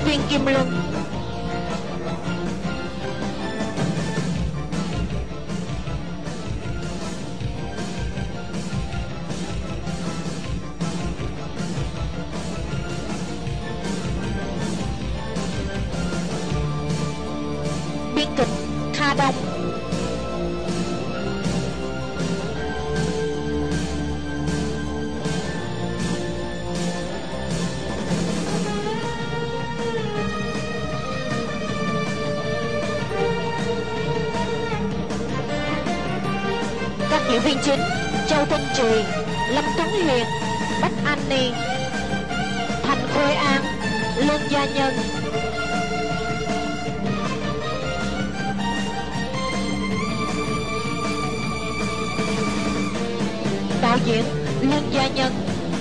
viên Kim Luân. Biên kịch Kha Đông. Các diễn viên chính: Châu Tinh Trì, Lâm Tuấn Hiền, Bách An Ni, Thành Khôi An, Lương Gia Nhân. Đạo diễn Lương Gia Nhân.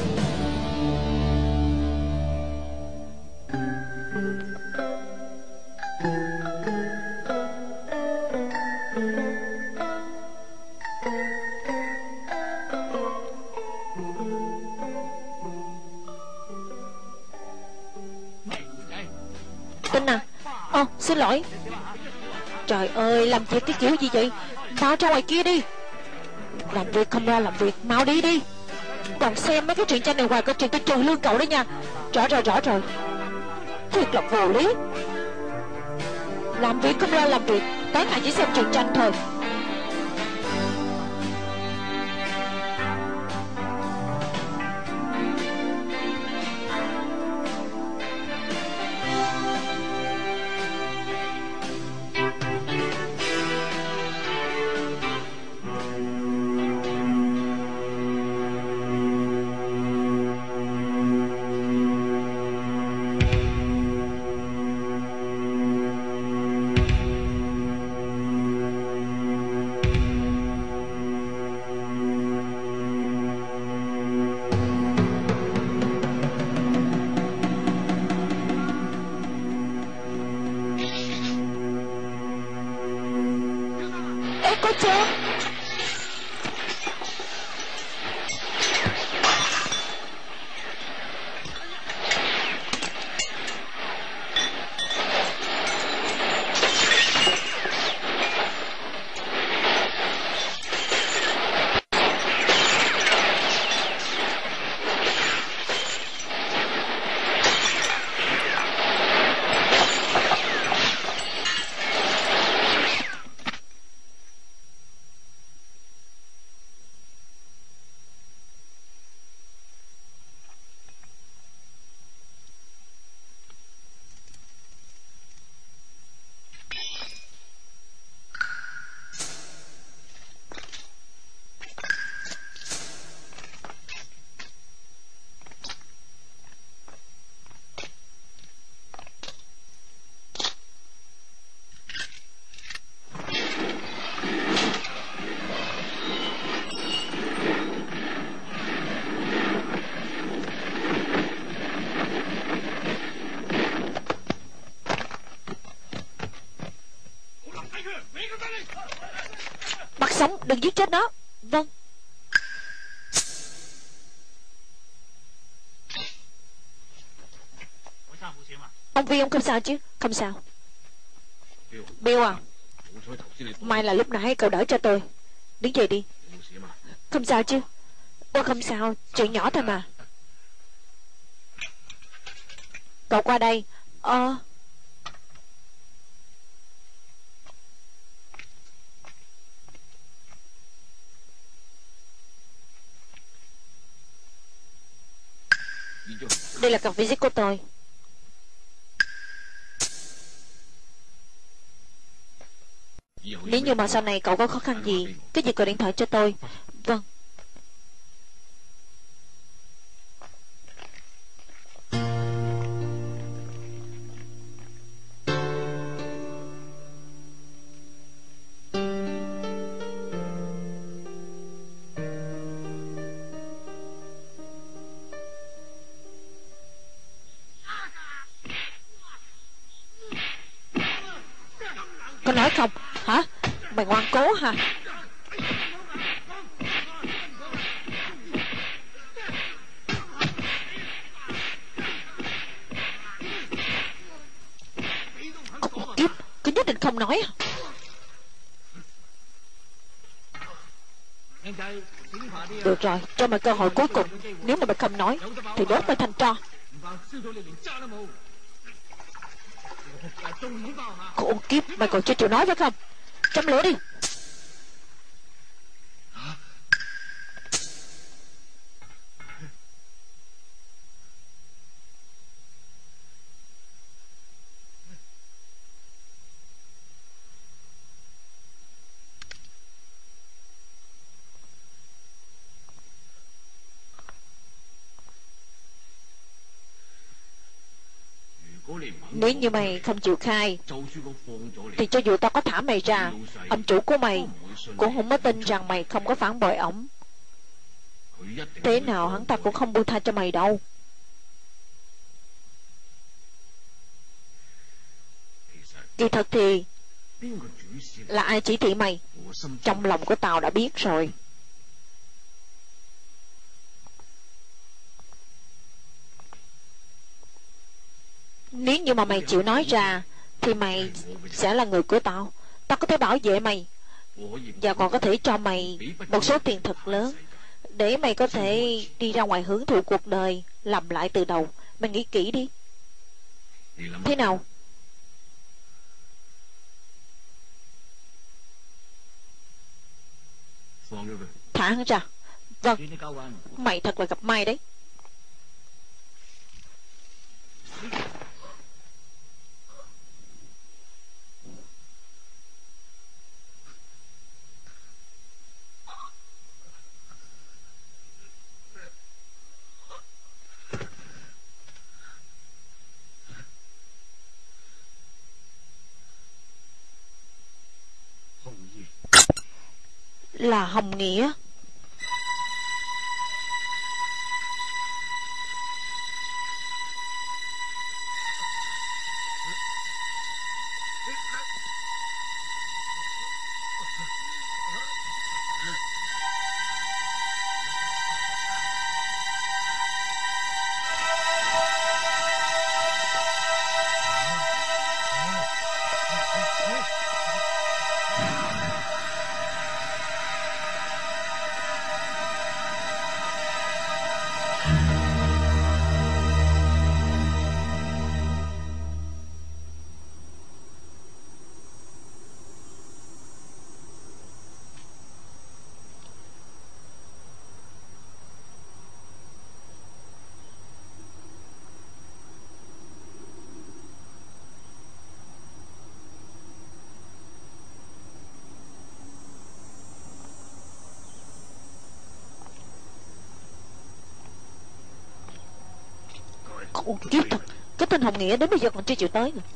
Tin à? Xin lỗi. Trời ơi, làm việc cái kiểu gì vậy? Mau ra ngoài kia đi. Làm việc không ra làm việc, mau đi đi. Còn xem mấy cái truyện tranh này hoài, coi chừng tôi trừ lương cậu đấy nha. Rõ rồi. Thiệt là vô lý. Làm việc không ra làm việc, tối ngày chỉ xem truyện tranh thôi. Có chết. Bắt sống, đừng giết chết nó. Vâng. Ông Vi, ông không sao chứ? Không sao. Bill à, may là lúc nãy cậu đỡ cho tôi. Đứng dậy đi. Không sao chứ? Tôi không sao, chuyện nhỏ thôi mà. Cậu qua đây. Đây là card visit của tôi. Nếu như mà sau này cậu có khó khăn gì, cái gì gọi điện thoại cho tôi. Vâng. Có nói không? Hả? Mày ngoan cố hả? không nói à? Được rồi, cho mày cơ hội cuối cùng. Nếu mà mày không nói thì đốt mày thành tro. Khổ kiếp, mày còn chưa chịu nói phải không? Châm lửa đi. Nếu như mày không chịu khai thì cho dù tao có thả mày ra, ông chủ của mày cũng không có tin rằng mày không có phản bội ổng. Thế nào hắn ta cũng không buông tha cho mày đâu. Kỳ thật thì là ai chỉ thị mày, trong lòng của tao đã biết rồi. Nếu như mà mày chịu nói ra thì mày sẽ là người của tao. Tao có thể bảo vệ mày, và còn có thể cho mày một số tiền thật lớn để mày có thể đi ra ngoài hưởng thụ cuộc đời, làm lại từ đầu. Mày nghĩ kỹ đi. Thế nào? Thả hắn ra. Vâng, mày thật là gặp may đấy. Là Hồng Nghĩa. Ồ, kiếp thật. Cái tên Hồng Nghĩa đến bây giờ còn chưa chịu tới nữa.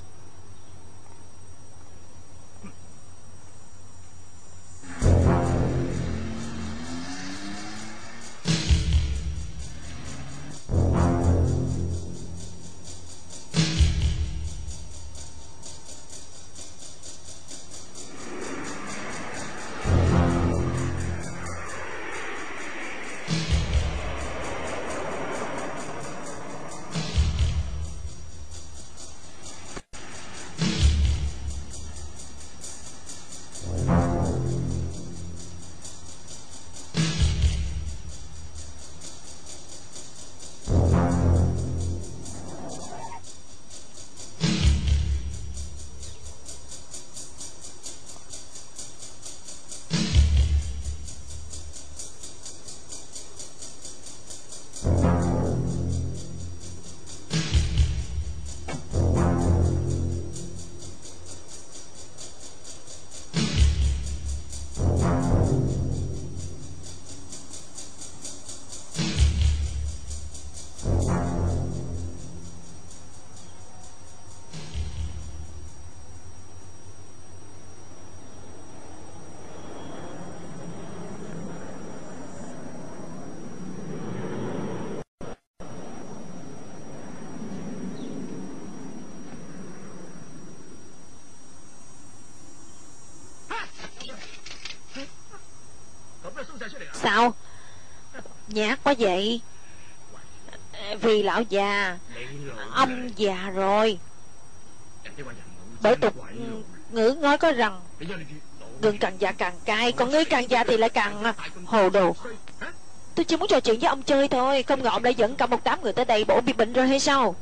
Sao? Nhát quá vậy? Vì lão già. Ông già rồi. Bởi tục Ngữ nói có rằng gừng càng già càng cay, còn ngươi càng già thì lại càng hồ đồ. Tôi chỉ muốn trò chuyện với ông chơi thôi, không ngờ ông lại dẫn cả một đám người tới đây. Bộ bị bệnh rồi hay sao?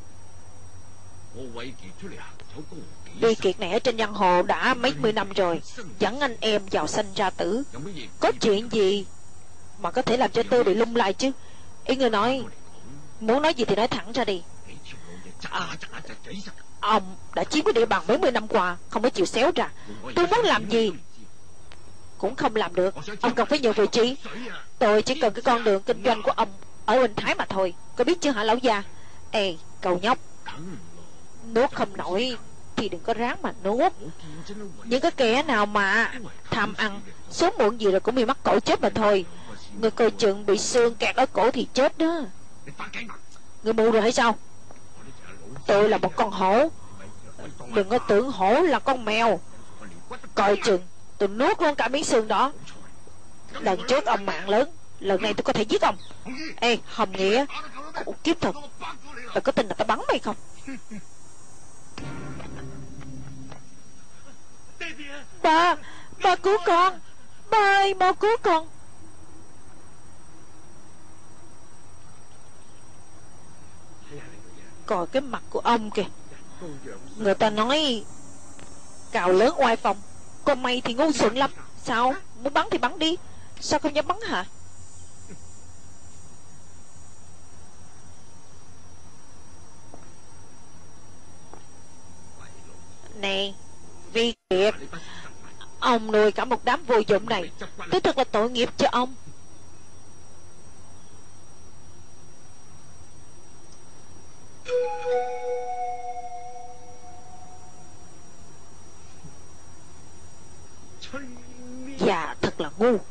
Bi Kiệt này ở trên giang hồ đã mấy mươi năm rồi, dẫn anh em vào sanh ra tử. Có chuyện gì mà có thể làm cho tôi bị lung lay chứ? Ý ngươi nói, muốn nói gì thì nói thẳng ra đi. Ông đã chiếm cái địa bàn mấy mươi năm qua, không có chịu xéo ra. Tôi muốn làm gì cũng không làm được. Ông cần phải nhường vị trí. Tôi chỉ cần cái con đường kinh doanh của ông ở Bình Thái mà thôi, có biết chưa hả lão già? Ê cậu nhóc, nuốt không nổi thì đừng có ráng mà nuốt. Những cái kẻ nào mà tham ăn, sớm muộn gì rồi cũng bị mắc cổ chết mà thôi. Người coi chừng bị xương kẹt ở cổ thì chết đó. Người mù rồi hay sao? Tôi là một con hổ, đừng có tưởng hổ là con mèo. Coi chừng tôi nuốt luôn cả miếng xương đó. Lần trước ông mạng lớn, lần này tôi có thể giết ông. Ê Hồng Nghĩa, khổ kiếp thật, mày có tin là tao bắn mày không? Ba cứu con. Ba ơi, mau cứu con. Coi cái mặt của ông kìa. Người ta nói cào lớn oai phong, còn mày thì ngu xuẩn lắm. Sao? Muốn bắn thì bắn đi, sao không dám bắn hả? Nè Vi Kiệt, ông nuôi cả một đám vô dụng này, tôi thật là tội nghiệp cho ông. Dạ thật là ngu.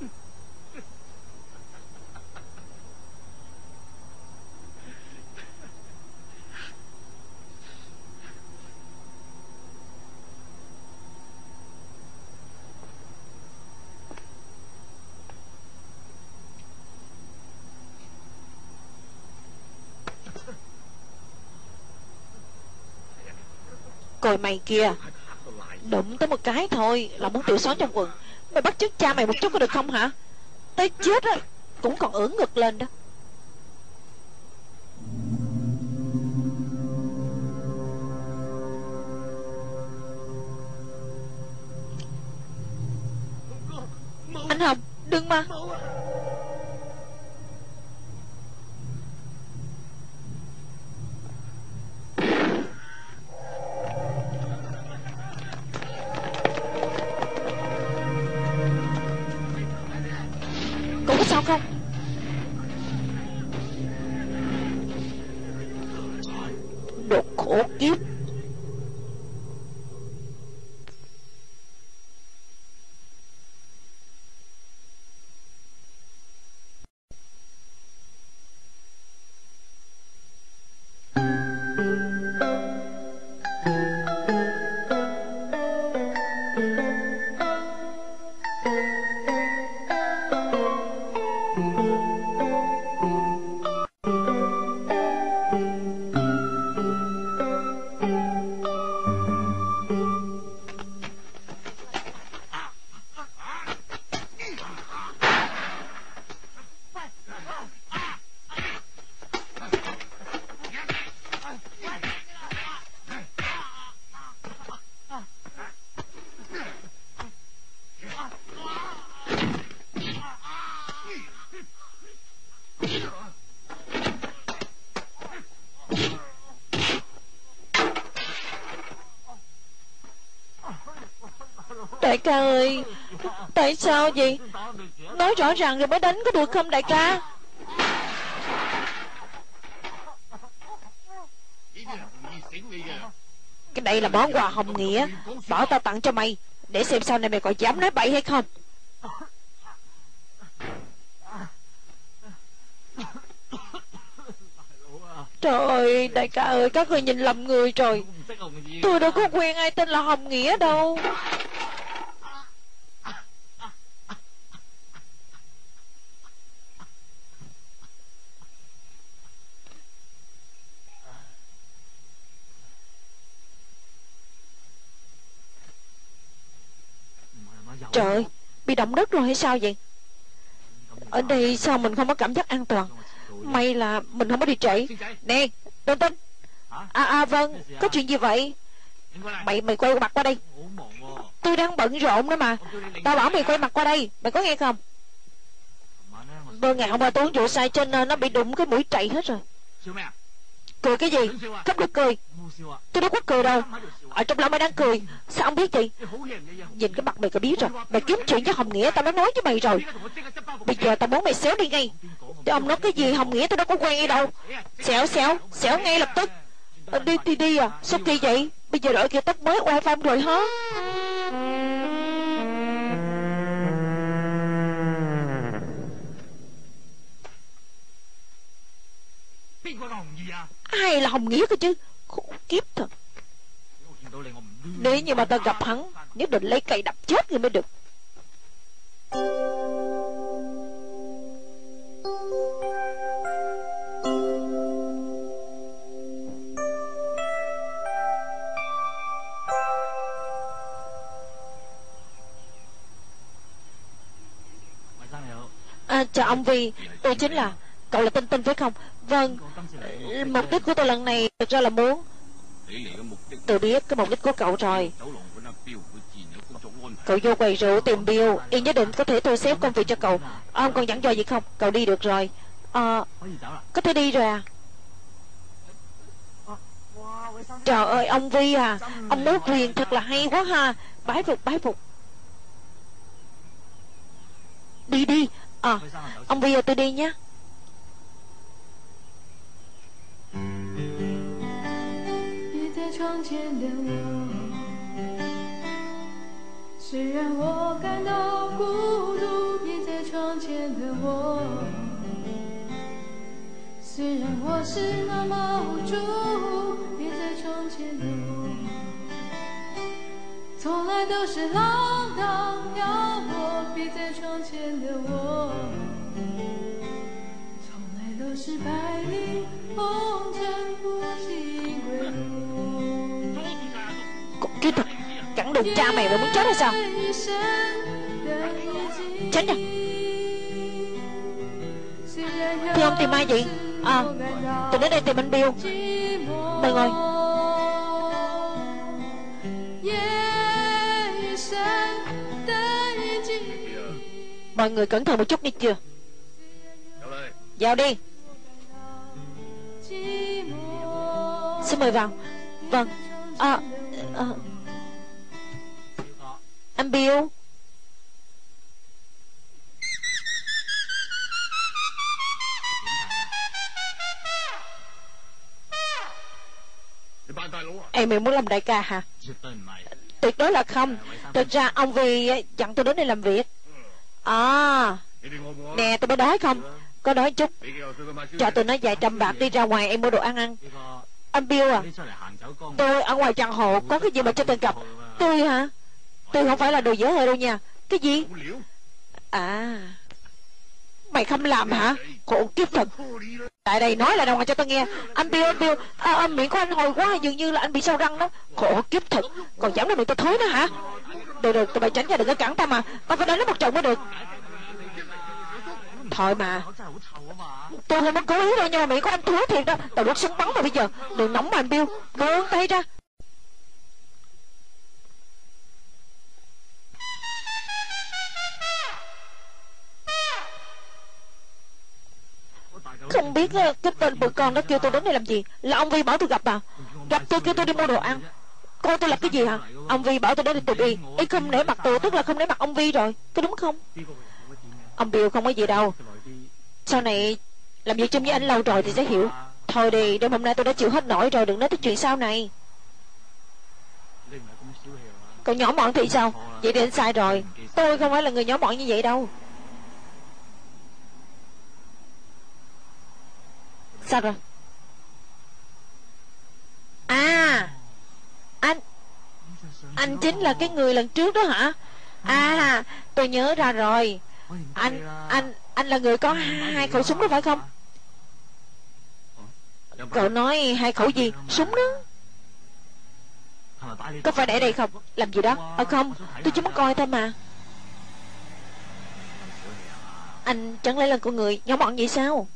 Coi mày kìa, đụng tới một cái thôi là muốn tiểu xón trong quần. Mày bắt chước cha mày một chút có được không hả? Tới chết á cũng còn ưỡn ngực lên đó. Anh Hồng, đừng mà. Cậu có sao không? Đồ khổ kiếp. Đại ca ơi, tại sao vậy? Nói rõ ràng rồi mới đánh có được không đại ca? Cái đây là món quà Hồng Nghĩa bảo tao tặng cho mày, để xem sau này mày còn dám nói bậy hay không. Trời ơi, đại ca ơi, các người nhìn lầm người rồi. Tôi đâu có quen ai tên là Hồng Nghĩa đâu. bị động đất rồi hay sao vậy? Ở đây sao mình không có cảm giác an toàn? May là mình không có đi trễ. Nè Tinh Tinh. Vâng, có chuyện gì vậy? Mày quay mặt qua đây. Tôi đang bận rộn đó mà. Tao bảo mày quay mặt qua đây, mày có nghe không? Ngày hôm qua tôi uống rượu say cho nên nó bị đụng cái mũi trầy hết rồi. Cười cái gì? Không được cười. Tôi đâu có cười đâu. Ở trong lòng mày đang cười. Sao ông biết vậy? Nhìn cái mặt mày có biết rồi. Mày kiếm chuyện với Hồng Nghĩa, tao đã nói với mày rồi. Bây giờ tao muốn mày xéo đi ngay. Để ông nói cái gì Hồng Nghĩa tao đâu có quen ai đâu. Xéo ngay lập tức. Đi à? Sao kỳ vậy? Bây giờ đổi kiểu tóc mới wifi rồi hả? Ai là Hồng Nghĩa cơ chứ? Khổ kiếp thật. Nếu như mà tao gặp hắn, nhất định lấy cây đập chết người mới được. Chào ông Vi, tôi chính là... Cậu là Tinh Tinh phải không? Vâng, mục đích của tôi lần này thực ra là muốn... Tôi biết cái mục đích của cậu rồi. Cậu vô quầy rượu tìm Bill, y nhất định có thể thu xếp công việc cho cậu. Ông còn dặn dò gì không? Cậu đi được rồi. Có thể đi rồi à? Trời ơi ông Vi à, ông múa quyền thật là hay quá ha. Bái phục. Đi. Ông Vi à, tôi đi nhé.虽然我感到孤独，别在窗前的我。虽然我是那么无助，别在窗前的我。从来都是浪荡漂泊，别在窗前的我。从来都是百里红尘不经归路。Cục kia thật. Cẳng đường cha mày muốn chết hay sao? Tránh ra. Thưa ông tìm ai vậy? Tôi đến đây tìm anh Bill. Mời ngồi. Mọi người cẩn thận một chút đi chưa? Vào đi. Xin mời vào. Vâng. Anh Bill. Em mày muốn làm đại ca hả? Tuyệt đối là không. Thực ra ông Vi dặn tôi đến đây làm việc. Nè tôi có đói không? Có đói chút. Cho tôi nói vài trăm bạc đi ra ngoài em mua đồ ăn. Anh Bill à, tôi ở ngoài chăn hộ có cái gì mà cho tôi gặp. Tôi hả? Tôi không phải là đồ dở hơi đâu nha. Cái gì? Mày không làm hả? Khổ kiếp thật. Tại đây nói là đâu mà cho tôi nghe. Anh Bill, miệng của anh hồi quá, dường như là anh bị sao răng đó. Khổ kiếp thật. Còn dám nói miệng tôi thối nữa hả? Được, tụi bay tránh ra đừng có cản ta mà. Tao phải đánh nó một trận mới được. Thôi mà. Tôi không có cố ý đâu, nhưng mà miệng của anh thối thiệt đó. Tao đốt súng bắn rồi bây giờ. Đừng nóng mà anh Bill. Buông tay ra. Không biết cái tên bự con nó kêu tôi đến đây làm gì. Là ông Vi bảo tôi gặp à? Gặp tôi kêu tôi đi mua đồ ăn. Coi tôi là cái gì hả? Ông Vi bảo tôi đến đây tìm y. Y không nể mặt tôi tức là không nể mặt ông Vi rồi. Có đúng không? Ông Bill không có gì đâu. Sau này làm việc chung với anh lâu rồi thì sẽ hiểu. Thôi đi, đêm hôm nay tôi đã chịu hết nổi rồi. Đừng nói tới chuyện sau này. Còn nhỏ mọn thì sao? Vậy thì anh sai rồi. Tôi không phải là người nhỏ mọn như vậy đâu. Sao rồi? Anh chính là cái người lần trước đó hả? Tôi nhớ ra rồi. Anh là người có hai khẩu súng đó phải không? Cậu nói hai khẩu gì? Súng đó. Có phải để đây không? Làm gì đó? Không, tôi chỉ muốn coi thôi mà. Anh chẳng lẽ là con người nhỏ mọn vậy sao?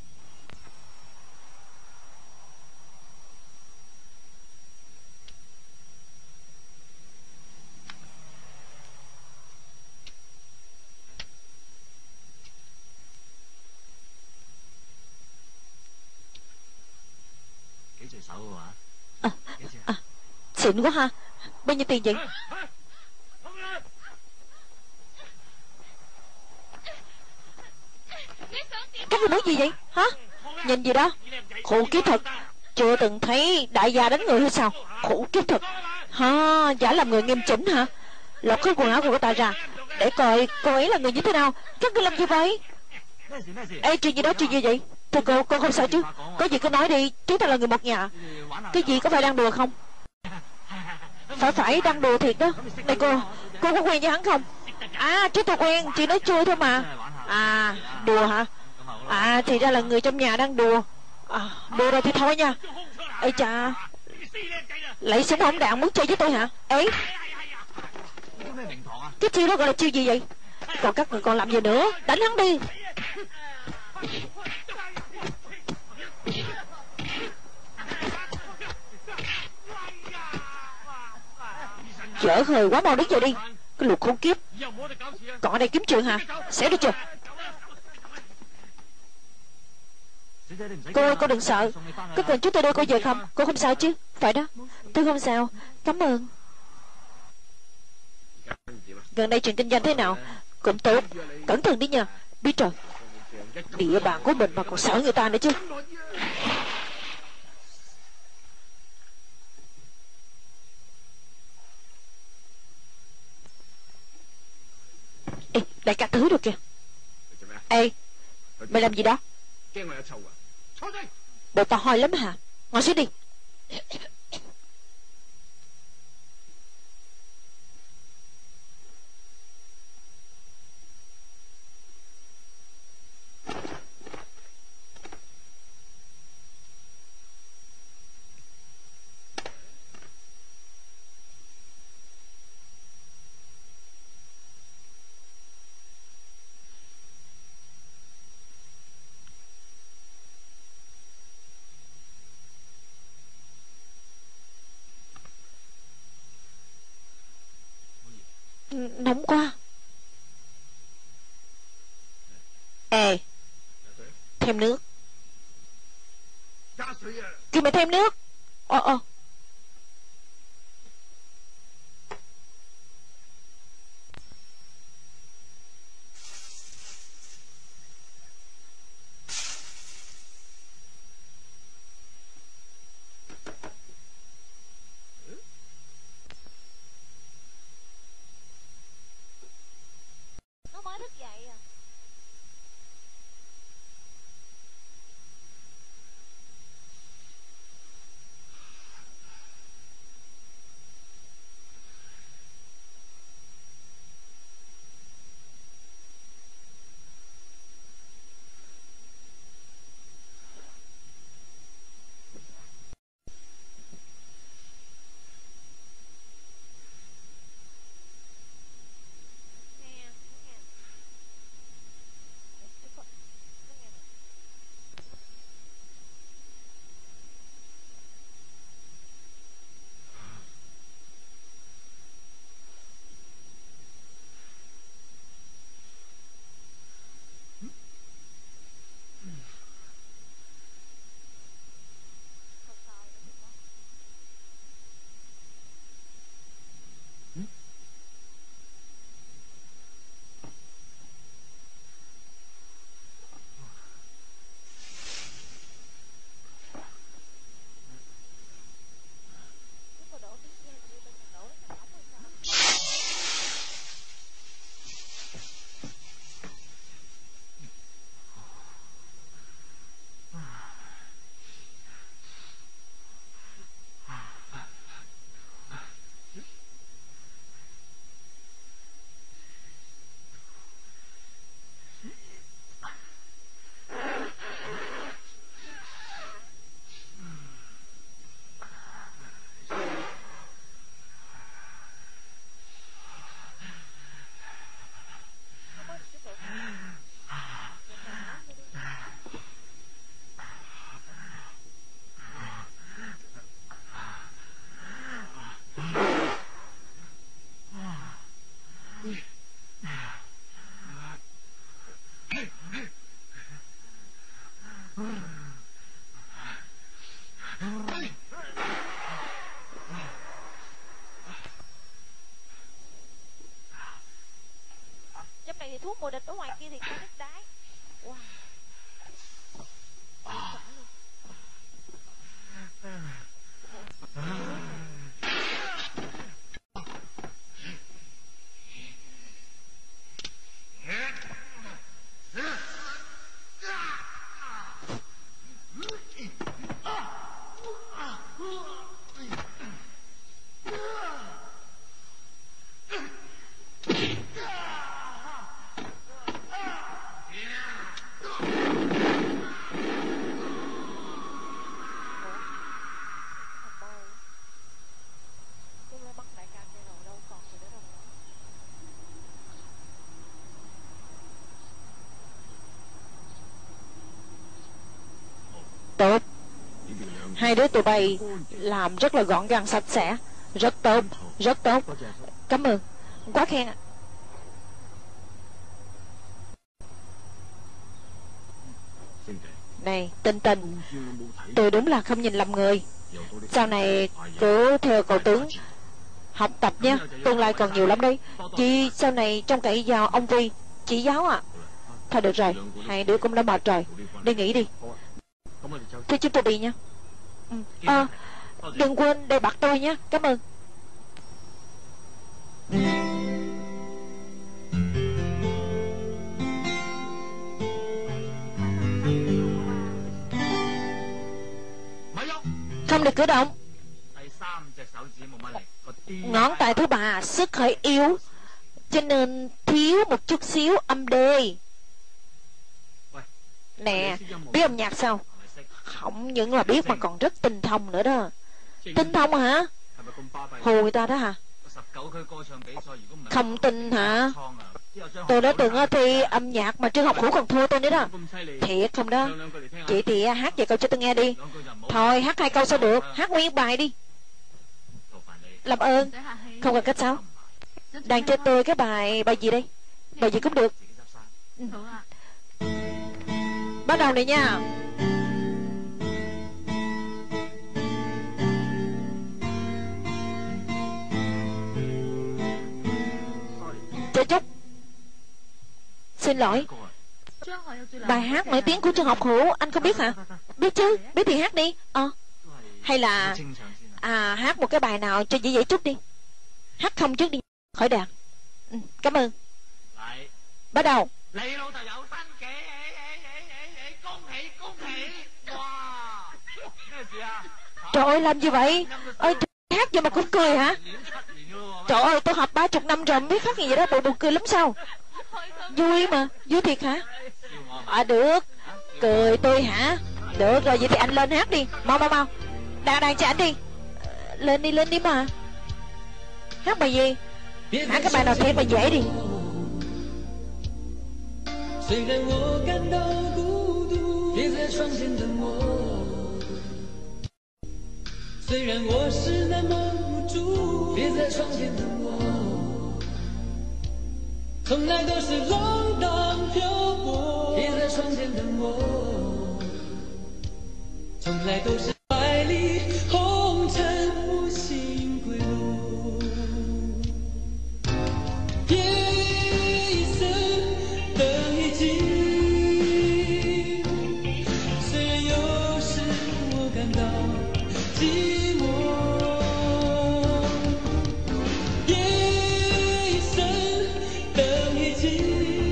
À, à, xịn quá ha. Bao nhiêu tiền vậy? Các người muốn gì vậy hả? Nhìn gì đó, khổ kiếp thật. Chưa từng thấy đại gia đánh người hay sao? Khổ kiếp thật ha. Giả làm người nghiêm chỉnh hả? Lột hết quần áo của cô ta ra để coi cô ấy là người như thế nào. Các ngươi làm gì vậy? Ê, chuyện gì đó, chuyện gì vậy? Thưa cô không sao chứ? Có gì cứ nói đi, chúng ta là người một nhà. Cái gì, có phải đang đùa không? Phải đang đùa thiệt đó. Này cô có quen với hắn không? À, chứ tôi quen, chị nói chơi thôi mà. À, đùa hả? À, thì ra là người trong nhà đang đùa. À, đùa rồi thì thôi nha. Ê chà, lấy súng hỏng đạn muốn chơi với tôi hả? Ấy, cái chiêu đó gọi là chiêu gì vậy? Còn các người còn làm gì nữa? Đánh hắn đi. Dở hơi quá, mau đứng dậy đi. Cái lục khốn kiếp. Còn ở đây kiếm chuyện hả? Xéo đi chưa? Cô đừng sợ. Có cần chúng tôi đưa cô về không? Cô không sao chứ? Phải đó, tôi không sao. Cảm ơn. Gần đây chuyện kinh doanh thế nào? Cũng tốt. Cẩn thận đi nha. Biết rồi. Địa bàn của mình mà còn sợ người ta nữa chứ. Ê, đại ca thứ được kìa. Ê, mày làm gì đó? Bộ tao hôi lắm hả? Ngồi xuống đi. Nóng quá. Ê, thêm nước. Kêu mày thêm nước. Ờ. Nó mới thức dậy à. Trong này thì thuốc mùa địch, ở ngoài kia thì có đất đái. Wow. Tốt. Hai đứa tụi bay làm rất là gọn gàng sạch sẽ. Rất tốt, rất tốt. Cảm ơn, quá khen ạ. Này, Tinh Tinh, tôi đúng là không nhìn lầm người. Sau này cứ theo cậu tướng học tập nha, tương lai còn nhiều lắm đấy. Chị sau này trông cậy vào ông Vi chỉ giáo ạ. Thôi được rồi, hai đứa cũng đã mệt rồi, đi nghỉ đi. Thôi chúng tôi đi nha. Đừng quên đề bạt tôi nhé. Cảm ơn. Không được cử động. Ngón tay thứ ba sức khởi yếu, cho nên thiếu một chút xíu âm đê. Nè, biết âm nhạc sao? Không những là biết mà còn rất tinh thông nữa đó. Tinh thông hả? Hù người ta đó hả? Không tin hả? Tôi đã từng thi âm nhạc mà Trương Học Hữu còn thua tôi nữa đó. Thiệt không đó? Chị thì hát vài câu cho tôi nghe đi. Thôi hát 2 câu sao được? Hát nguyên bài đi. Làm ơn. Không cần cách sao. Đàn cho tôi cái bài gì đây? Bài gì cũng được. Bắt đầu này nha. Chào Trúc. Xin lỗi. Bài hát nổi tiếng của Trương Học Hữu anh không biết hả? Biết chứ, biết thì hát đi. Hay là hát một cái bài nào cho dễ dễ chút đi. Hát không trước đi, khỏi đàn. Cảm ơn. Bắt đầu. Trời ơi làm gì vậy? Ơi hát vậy mà cũng cười hả? Trời ơi tôi học 30 năm rồi biết hát gì vậy đó, bộ buồn cười lắm sao? Vui mà, vui thiệt hả? Được. Cười tôi hả? Được rồi, vậy thì anh lên hát đi. Mau mau mau. Đàn cho anh đi. Lên đi mà. Hát bài gì? Hát cái bài nào thiệt mà dễ đi. 虽然我感到孤独，别在窗前等我。虽然我是那么无助，别在窗前等我。从来都是浪荡漂泊，别在窗前等我。从来都是百里红尘无心归路。一生等一季，虽然有时我感到寂寞。一生等一季，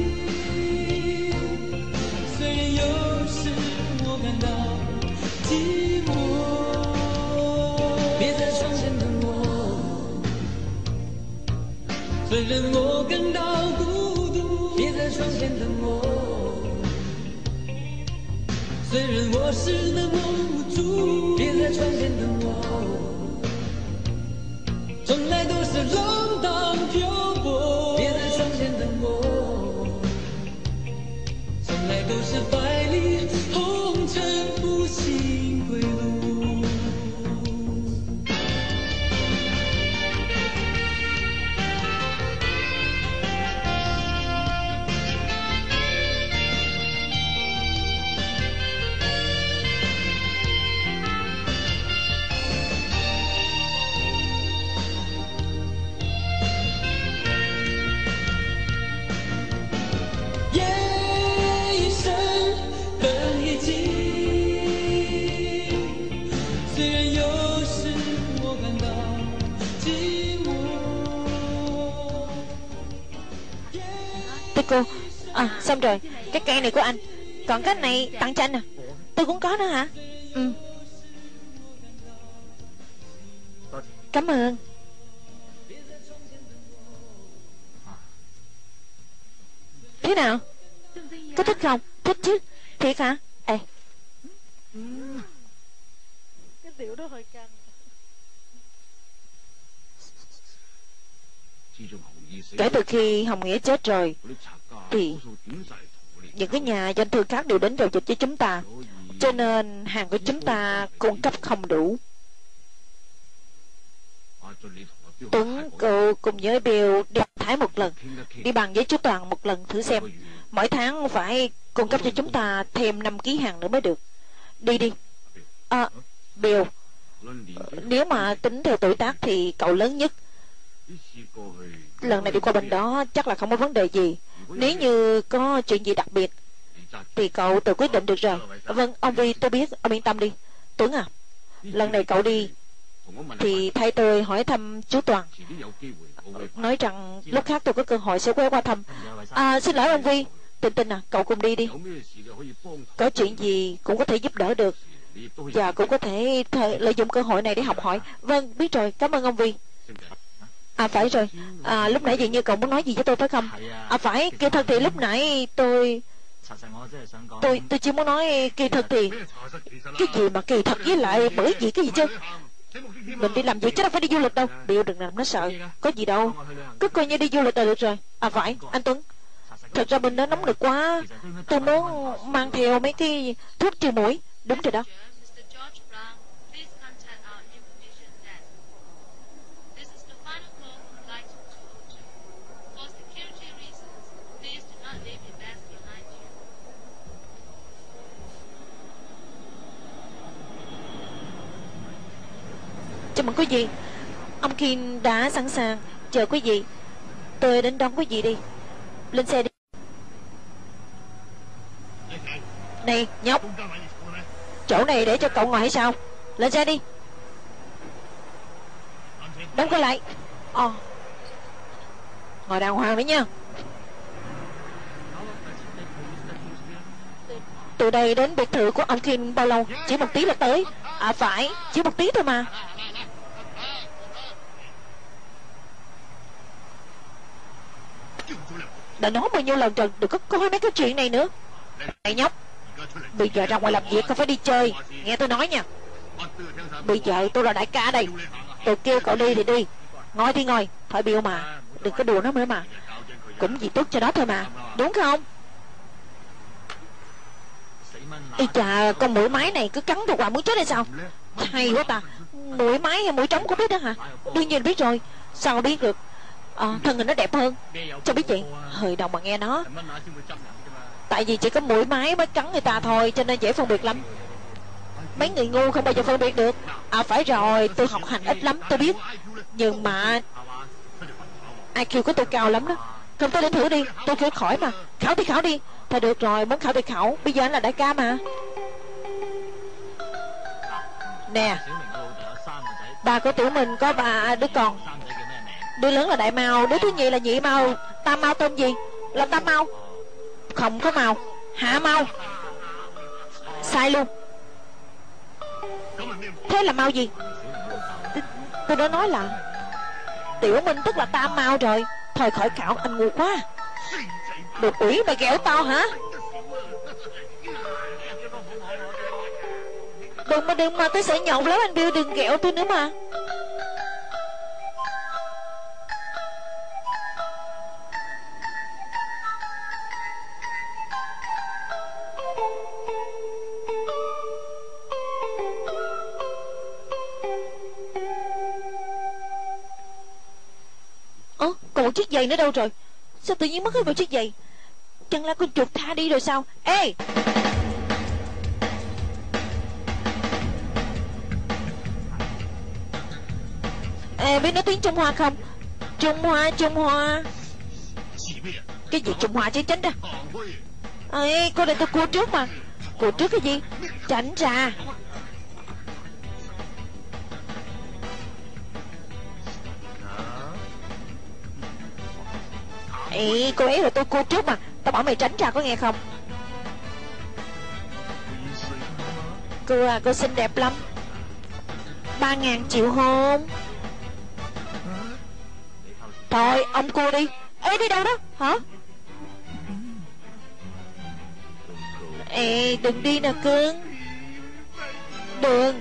虽然有时我感到寂寞。别在窗前等我，虽然我感到孤独。别在窗前等我，虽然我是那么无助。别在窗前等我，从来都是浪荡漂泊。别在窗前等我，从来都是百里红尘无心归路。 cô. Xong rồi. Cái cây này của anh. Còn cái này tặng cho anh à? Tôi cũng có nữa hả? Ừ. Cảm ơn. Thế nào? Có thích không? Thích chứ. Thiệt hả? Ê. Cái tiểu đó hơi căng. Kể từ khi Hồng Nghĩa chết rồi thì những cái nhà doanh thương khác đều đến giao dịch với chúng ta, cho nên hàng của chúng ta cung cấp không đủ. Tuấn, cô cùng với Bill đi Thái một lần, đi bàn với chú Toàn một lần thử xem. Mỗi tháng phải cung cấp cho chúng ta thêm 5 ký hàng nữa mới được. Đi đi. Bill, nếu mà tính theo tuổi tác thì cậu lớn nhất. Lần này đi qua bên đó chắc là không có vấn đề gì. Nếu như có chuyện gì đặc biệt thì cậu tự quyết định được rồi. Vâng, ông Vi, tôi biết, ông yên tâm đi. Tuấn à, lần này cậu đi thì thay tôi hỏi thăm chú Toàn, nói rằng lúc khác tôi có cơ hội sẽ quay qua thăm. Xin lỗi ông Vi. Tình Tình à, cậu cùng đi đi. Có chuyện gì cũng có thể giúp đỡ được, và cũng có thể lợi dụng cơ hội này để học hỏi. Vâng, biết rồi, cảm ơn ông Vi. Phải rồi, lúc nãy dường như cậu muốn nói gì với tôi phải không? Phải, kỳ thật thì lúc nãy tôi chỉ muốn nói kỳ thật thì... Cái gì mà kỳ thật với lại bởi vì cái gì chứ? Mình đi làm việc chứ đâu phải đi du lịch đâu. Bill đừng làm nó sợ. Có gì đâu, cứ coi như đi du lịch là được rồi. Phải, anh Tuấn, thật ra bên đó nóng lực quá. Tôi muốn mang theo mấy cái thuốc trừ muỗi. Đúng rồi đó. Chào mừng quý vị. Ông Kim đã sẵn sàng chờ quý vị. Tôi đến đón quý vị đi. Lên xe đi. Này nhóc, chỗ này để cho cậu ngồi hay sao? Lên xe đi. Đóng cửa lại. Ngồi đàng hoàng đấy nha. Từ đây đến biệt thự của ông Kim bao lâu? Chỉ 1 tí là tới. Phải, chỉ 1 tí thôi mà. Đã nói bao nhiêu lần rồi, đừng có coi mấy cái chuyện này nữa. Này nhóc, bây giờ ra ngoài làm việc không phải đi chơi, nghe tôi nói nha. Bây giờ tôi là đại ca đây, tôi kêu cậu đi thì đi, ngồi thì ngồi. Thôi Bill mà, đừng có đùa nó nữa mà. Cũng vì tốt cho nó thôi mà, đúng không? Ây chà, con mũi mái này cứ cắn tôi hoài muốn chết hay sao? Hay quá ta. Mũi mái hay mũi trống có biết đó hả? Đương nhiên biết rồi. Sao biết được? Thân hình nó đẹp hơn. Cho biết vậy. Hơi đồng mà nghe nó. Tại vì chỉ có mũi mái mới cắn người ta thôi, cho nên dễ phân biệt lắm. Mấy người ngu không bao giờ phân biệt được. Phải rồi, tôi học hành ít lắm, tôi biết. Nhưng mà IQ của tôi cao lắm đó. Không, tôi đến thử đi, tôi kêu khỏi mà. Khảo thì khảo đi. Thôi được rồi, muốn khảo thì khảo. Bây giờ anh là đại ca mà. Nè, ba của Tiểu Minh có 3 đứa con. Đứa lớn là Đại Mao, đứa thứ nhì là Nhị Mao. Tam Mao tên gì? Là Tam Mao. Không có Mao, Hạ Mao. Sai luôn. Thế là Mao gì? Tôi đã nói là Tiểu Minh tức là Tam Mao rồi. Thôi khỏi khảo, anh ngu quá. Đồ quỷ mà ghẹo tao hả? Đừng mà tôi sẽ nhậu lắm anh Bill, đừng ghẹo tôi nữa mà. Còn một chiếc giày nữa đâu rồi? Sao tự nhiên mất hết một chiếc giày? Chẳng lẽ con chuột tha đi rồi sao? Ê, biết nói tiếng Trung Hoa không? Trung Hoa. Cái gì Trung Hoa chứ tránh ra. Cô để tôi cua trước mà. Cua trước cái gì? Tránh ra. Ê, cô ấy rồi tôi cua trước mà. Tao bảo mày tránh ra có nghe không? Cô à, cô xinh đẹp lắm. 3.000 triệu hôn. Thôi ông cua đi. Ê, đi đâu đó hả? Ê, đừng đi nè cưng. Đừng.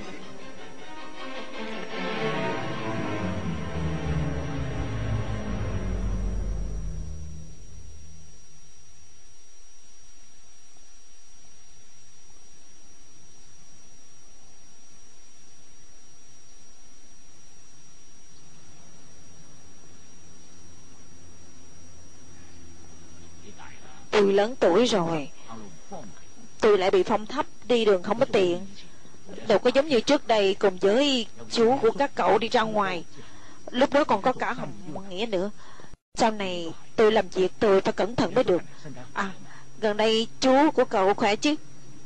Tôi lớn tuổi rồi, tôi lại bị phong thấp, đi đường không có tiện. Đâu có giống như trước đây cùng với chú của các cậu đi ra ngoài. Lúc đó còn có cả Hồng Nghĩa nữa. Sau này tôi làm việc tôi phải cẩn thận mới được. À, gần đây chú của cậu khỏe chứ?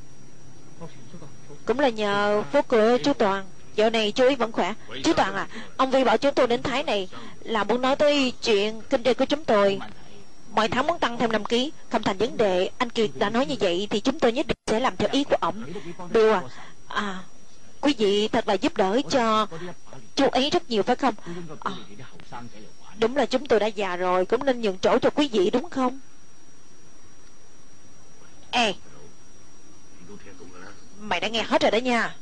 Cũng là nhờ phúc của chú Toàn. Dạo này chú ấy vẫn khỏe. Chú Toàn à, ông Vi bảo chúng tôi đến Thái này là muốn nói tới chuyện kinh doanh của chúng tôi. Mỗi tháng muốn tăng thêm 5 kg, không thành vấn đề. Anh Kiệt đã nói như vậy thì chúng tôi nhất định sẽ làm theo ý của ổng. Bill à, quý vị thật là giúp đỡ cho chú ấy rất nhiều phải không? À, đúng là chúng tôi đã già rồi, cũng nên nhường chỗ cho quý vị đúng không? Ê, mày đã nghe hết rồi đó nha.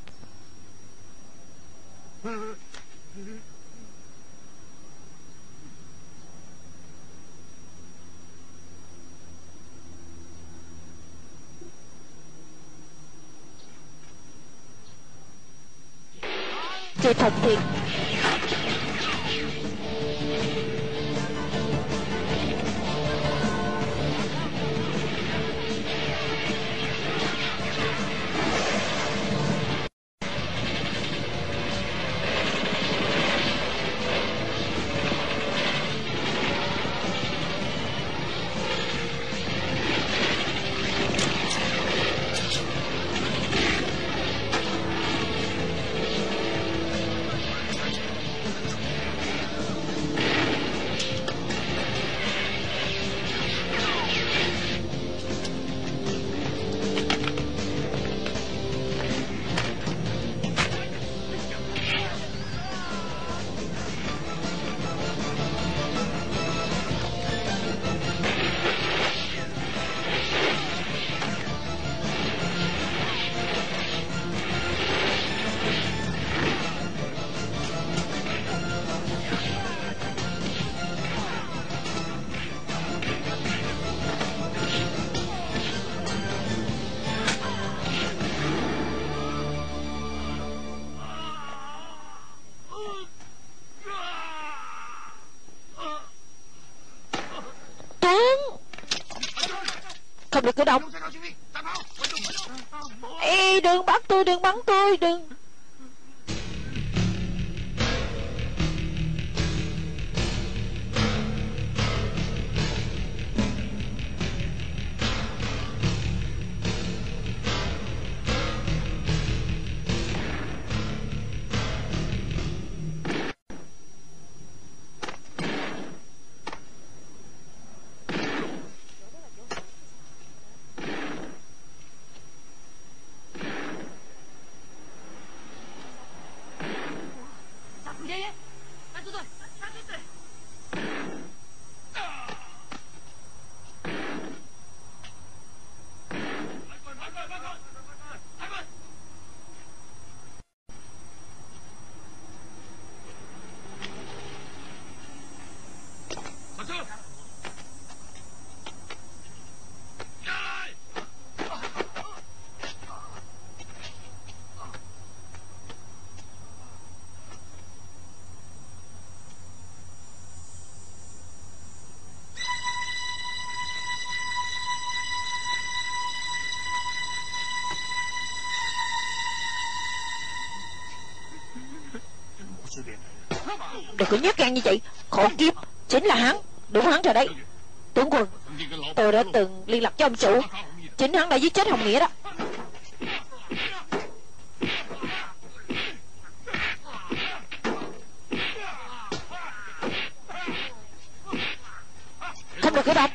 Chị Phật Thiệt. Không được cử động. Ê, đừng bắt tôi, đừng bắn tôi, đừng. Đừng có nhát gan như vậy. Khổ kiếp, chính là hắn. Đúng hắn rồi đấy. Tướng quân, tôi đã từng liên lạc với ông chủ. Chính hắn đã giết chết Hồng Nghĩa đó. Không cái bông.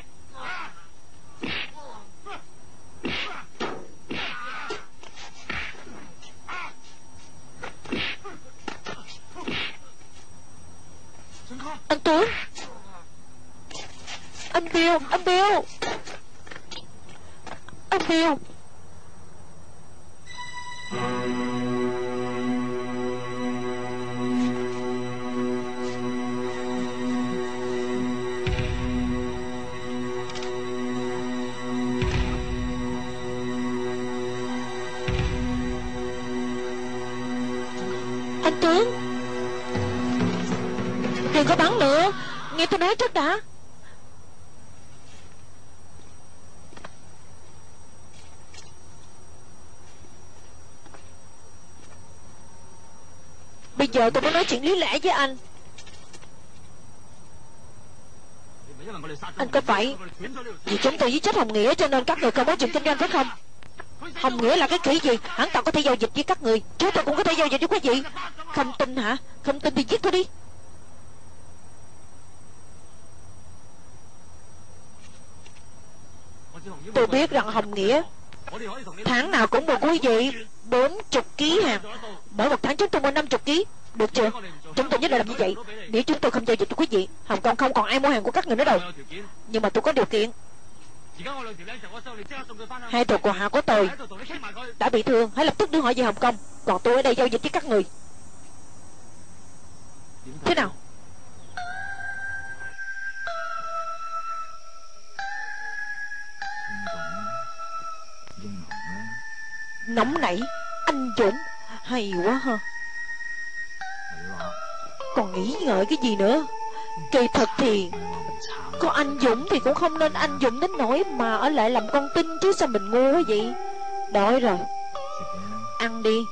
Anh Tuấn, anh Bill, anh Bill, anh Bill. Anh Tuấn, đừng có bắn nữa, nghe tôi nói trước đã. Bây giờ tôi muốn nói chuyện lý lẽ với anh. Anh có phải vì chúng tôi giết chết Hồng Nghĩa cho nên các người không có chuyện kinh doanh phải không? Hồng Nghĩa là cái kiểu gì? Hắn ta có thể giao dịch với các người, chúng tôi cũng có thể giao dịch với quý vị. Không tin hả? Không tin thì giết tôi đi. Tôi biết rằng Hồng Nghĩa tháng nào cũng mua quý vị 40 kg hàng. Mỗi một tháng chúng tôi mua 50 kg. Được chưa? Chúng tôi nhất định làm như vậy. Nếu chúng tôi không giao dịch với quý vị, Hồng Kông không còn ai mua hàng của các người nữa đâu. Nhưng mà tôi có điều kiện. Hai tù của hạ của tôi đã bị thương, hãy lập tức đưa họ về Hồng Kông. Còn tôi ở đây giao dịch với các người. Thế nào? Nóng nảy, anh dũng, hay quá ha. Còn nghĩ ngợi cái gì nữa? Kỳ thật thì có anh dũng thì cũng không nên anh dũng đến nỗi mà ở lại làm con tin chứ, sao mình ngu quá vậy. Đói rồi, ăn đi.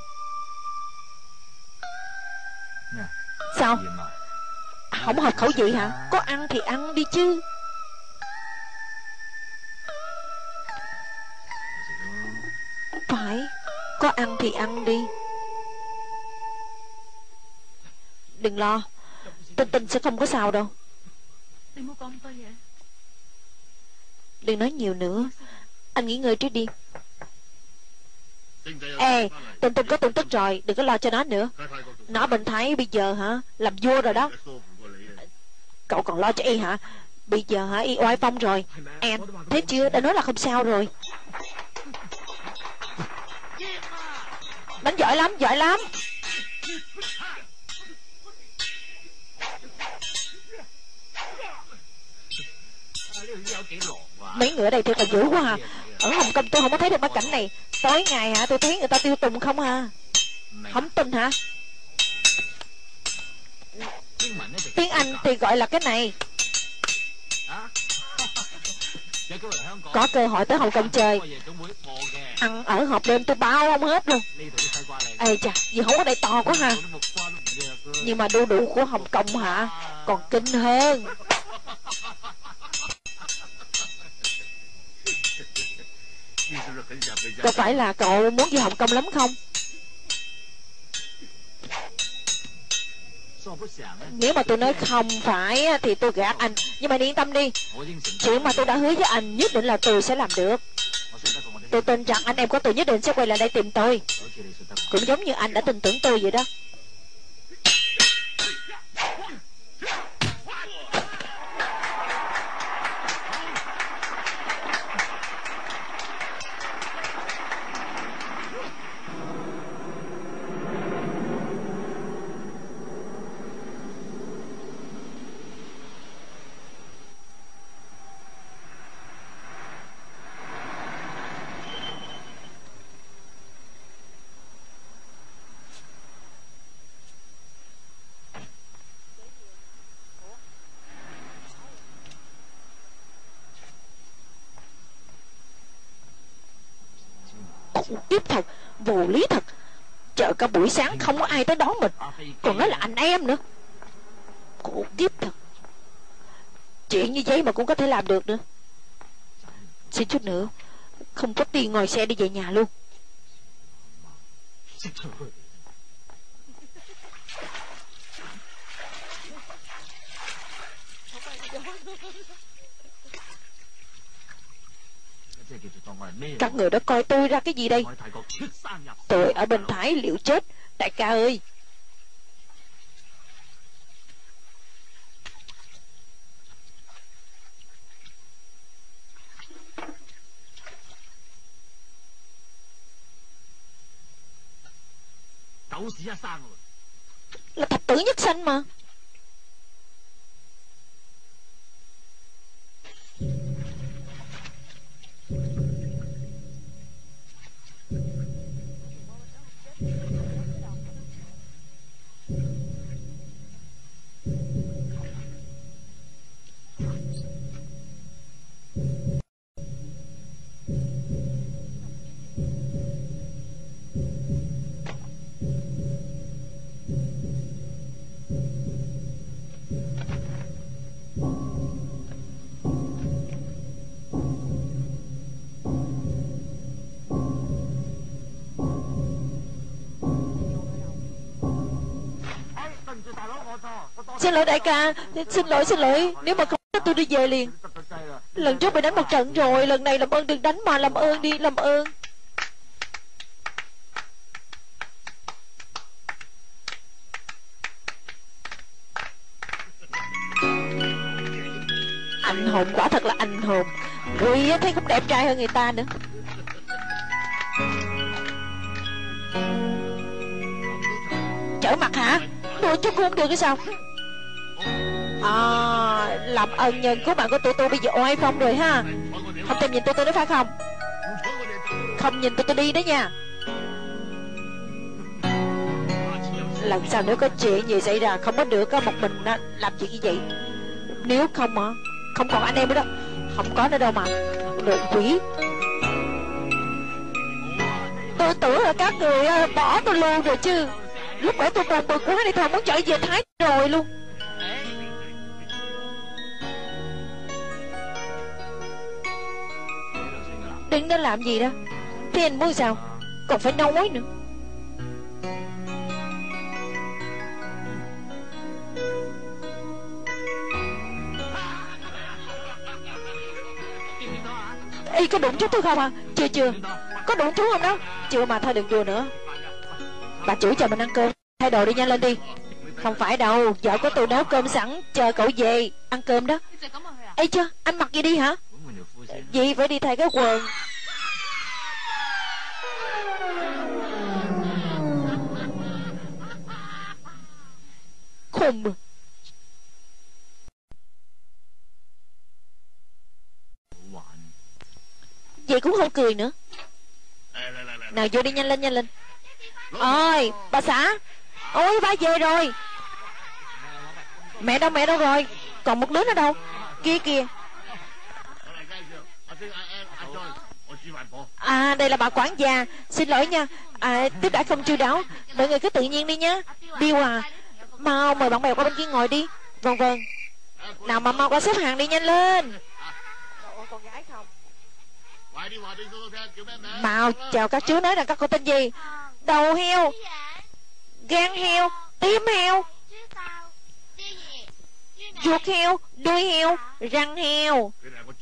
Sao? Không hợp khẩu vị hả? Có ăn thì ăn đi chứ. Phải, có ăn thì ăn đi. Đừng lo, Tinh sẽ không có sao đâu. Đừng nói nhiều nữa, anh nghỉ ngơi trước đi. Ê, Tinh có tin tức rồi, đừng có lo cho nó nữa. Nó bên Thái bây giờ hả, làm vua rồi đó. Cậu còn lo cho y hả? Bây giờ hả, y oai phong rồi. Em, thấy chưa, đã nói là không sao rồi. Đánh giỏi lắm, giỏi lắm. Mấy người ở đây thật là dữ quá à. Ở Hồng Kông tôi không có thấy được mấy cảnh này. Tối ngày hả, tôi thấy người ta tiêu tùng không à. Không tin hả? Tiếng Anh thì gọi là cái này. Có cơ hội tới Hồng Kông chơi, ăn ở hộp đêm tôi bao ông hết luôn. Ê chà, gì không có đây to quá ha. Nhưng mà đu đủ của Hồng Kông hả, còn kinh hơn. Có phải là cậu muốn đi Hồng Kông lắm không? Nếu mà tôi nói không phải thì tôi gạt anh. Nhưng mà yên tâm đi, chuyện mà tôi đã hứa với anh nhất định là tôi sẽ làm được. Tôi tin rằng anh em của tôi nhất định sẽ quay lại đây tìm tôi, cũng giống như anh đã tin tưởng tôi vậy đó. Tiếp thật, vô lý thật. Chợ cả buổi sáng không có ai tới đón mình, còn nói là anh em nữa. Khổ kiếp thật. Chuyện như vậy mà cũng có thể làm được nữa. Xin chút nữa, không có tiền ngồi xe đi về nhà luôn. Các người đã coi tôi ra cái gì đây? Tôi ở bên Thái liệu chết. Đại ca ơi! Là thập tử nhất sanh mà. Xin lỗi đại ca. Xin lỗi. Nếu mà không tôi đi về liền. Lần trước bị đánh một trận rồi. Lần này làm ơn đừng đánh mà. Làm ơn đi, làm ơn. Anh hùng, quả thật là anh hùng. Ui, thấy không đẹp trai hơn người ta nữa. Trở mặt hả? Đùa chút cũng không được hay sao? Làm ơn nhân cứu mạng của tụi tôi bây giờ oai phong rồi ha. Không thèm nhìn tôi nữa phải không? Không nhìn tôi đi đó nha. Lần sau nếu có chuyện gì xảy ra không có được có một mình làm chuyện như vậy. Nếu không hả? Không còn anh em nữa đó. Không có nữa đâu mà. Đồ quỷ. Tôi tưởng là các người bỏ tôi luôn rồi chứ. Lúc đó tôi buồn bực quá đi thôi, muốn trở về Thái rồi luôn. Đứng đó làm gì đó? Thế anh muốn sao? Còn phải nói nữa. Ê, có đụng trúng tôi không à? Chưa. Có đụng trúng không đó? Chưa mà, thôi đừng đùa nữa. Bà chủ chờ mình ăn cơm. Thay đồ đi nhanh lên đi. Không phải đâu, vợ của tôi nấu cơm sẵn chờ cậu về ăn cơm đó. Ê chưa, anh mặc gì đi hả? Gì phải đi thay cái quần. Khùng. Vậy cũng không cười nữa. Nào vô đi, nhanh lên. Ôi, bà xã. Ôi, ba về rồi. Mẹ đâu rồi? Còn một đứa nữa đâu? Kia kìa. À, đây là bà quản gia. Xin lỗi nha. Tiếp đãi không chu đáo. Mọi người cứ tự nhiên đi nhé. Bill à, mau mời bạn bè qua bên kia ngồi đi. Vâng. Nào mà mau qua xếp hàng đi, nhanh lên. Mau chào các chú, nói rằng các cô tên gì? Đầu heo, gan heo, tim heo, ruột heo, đuôi heo, răng heo.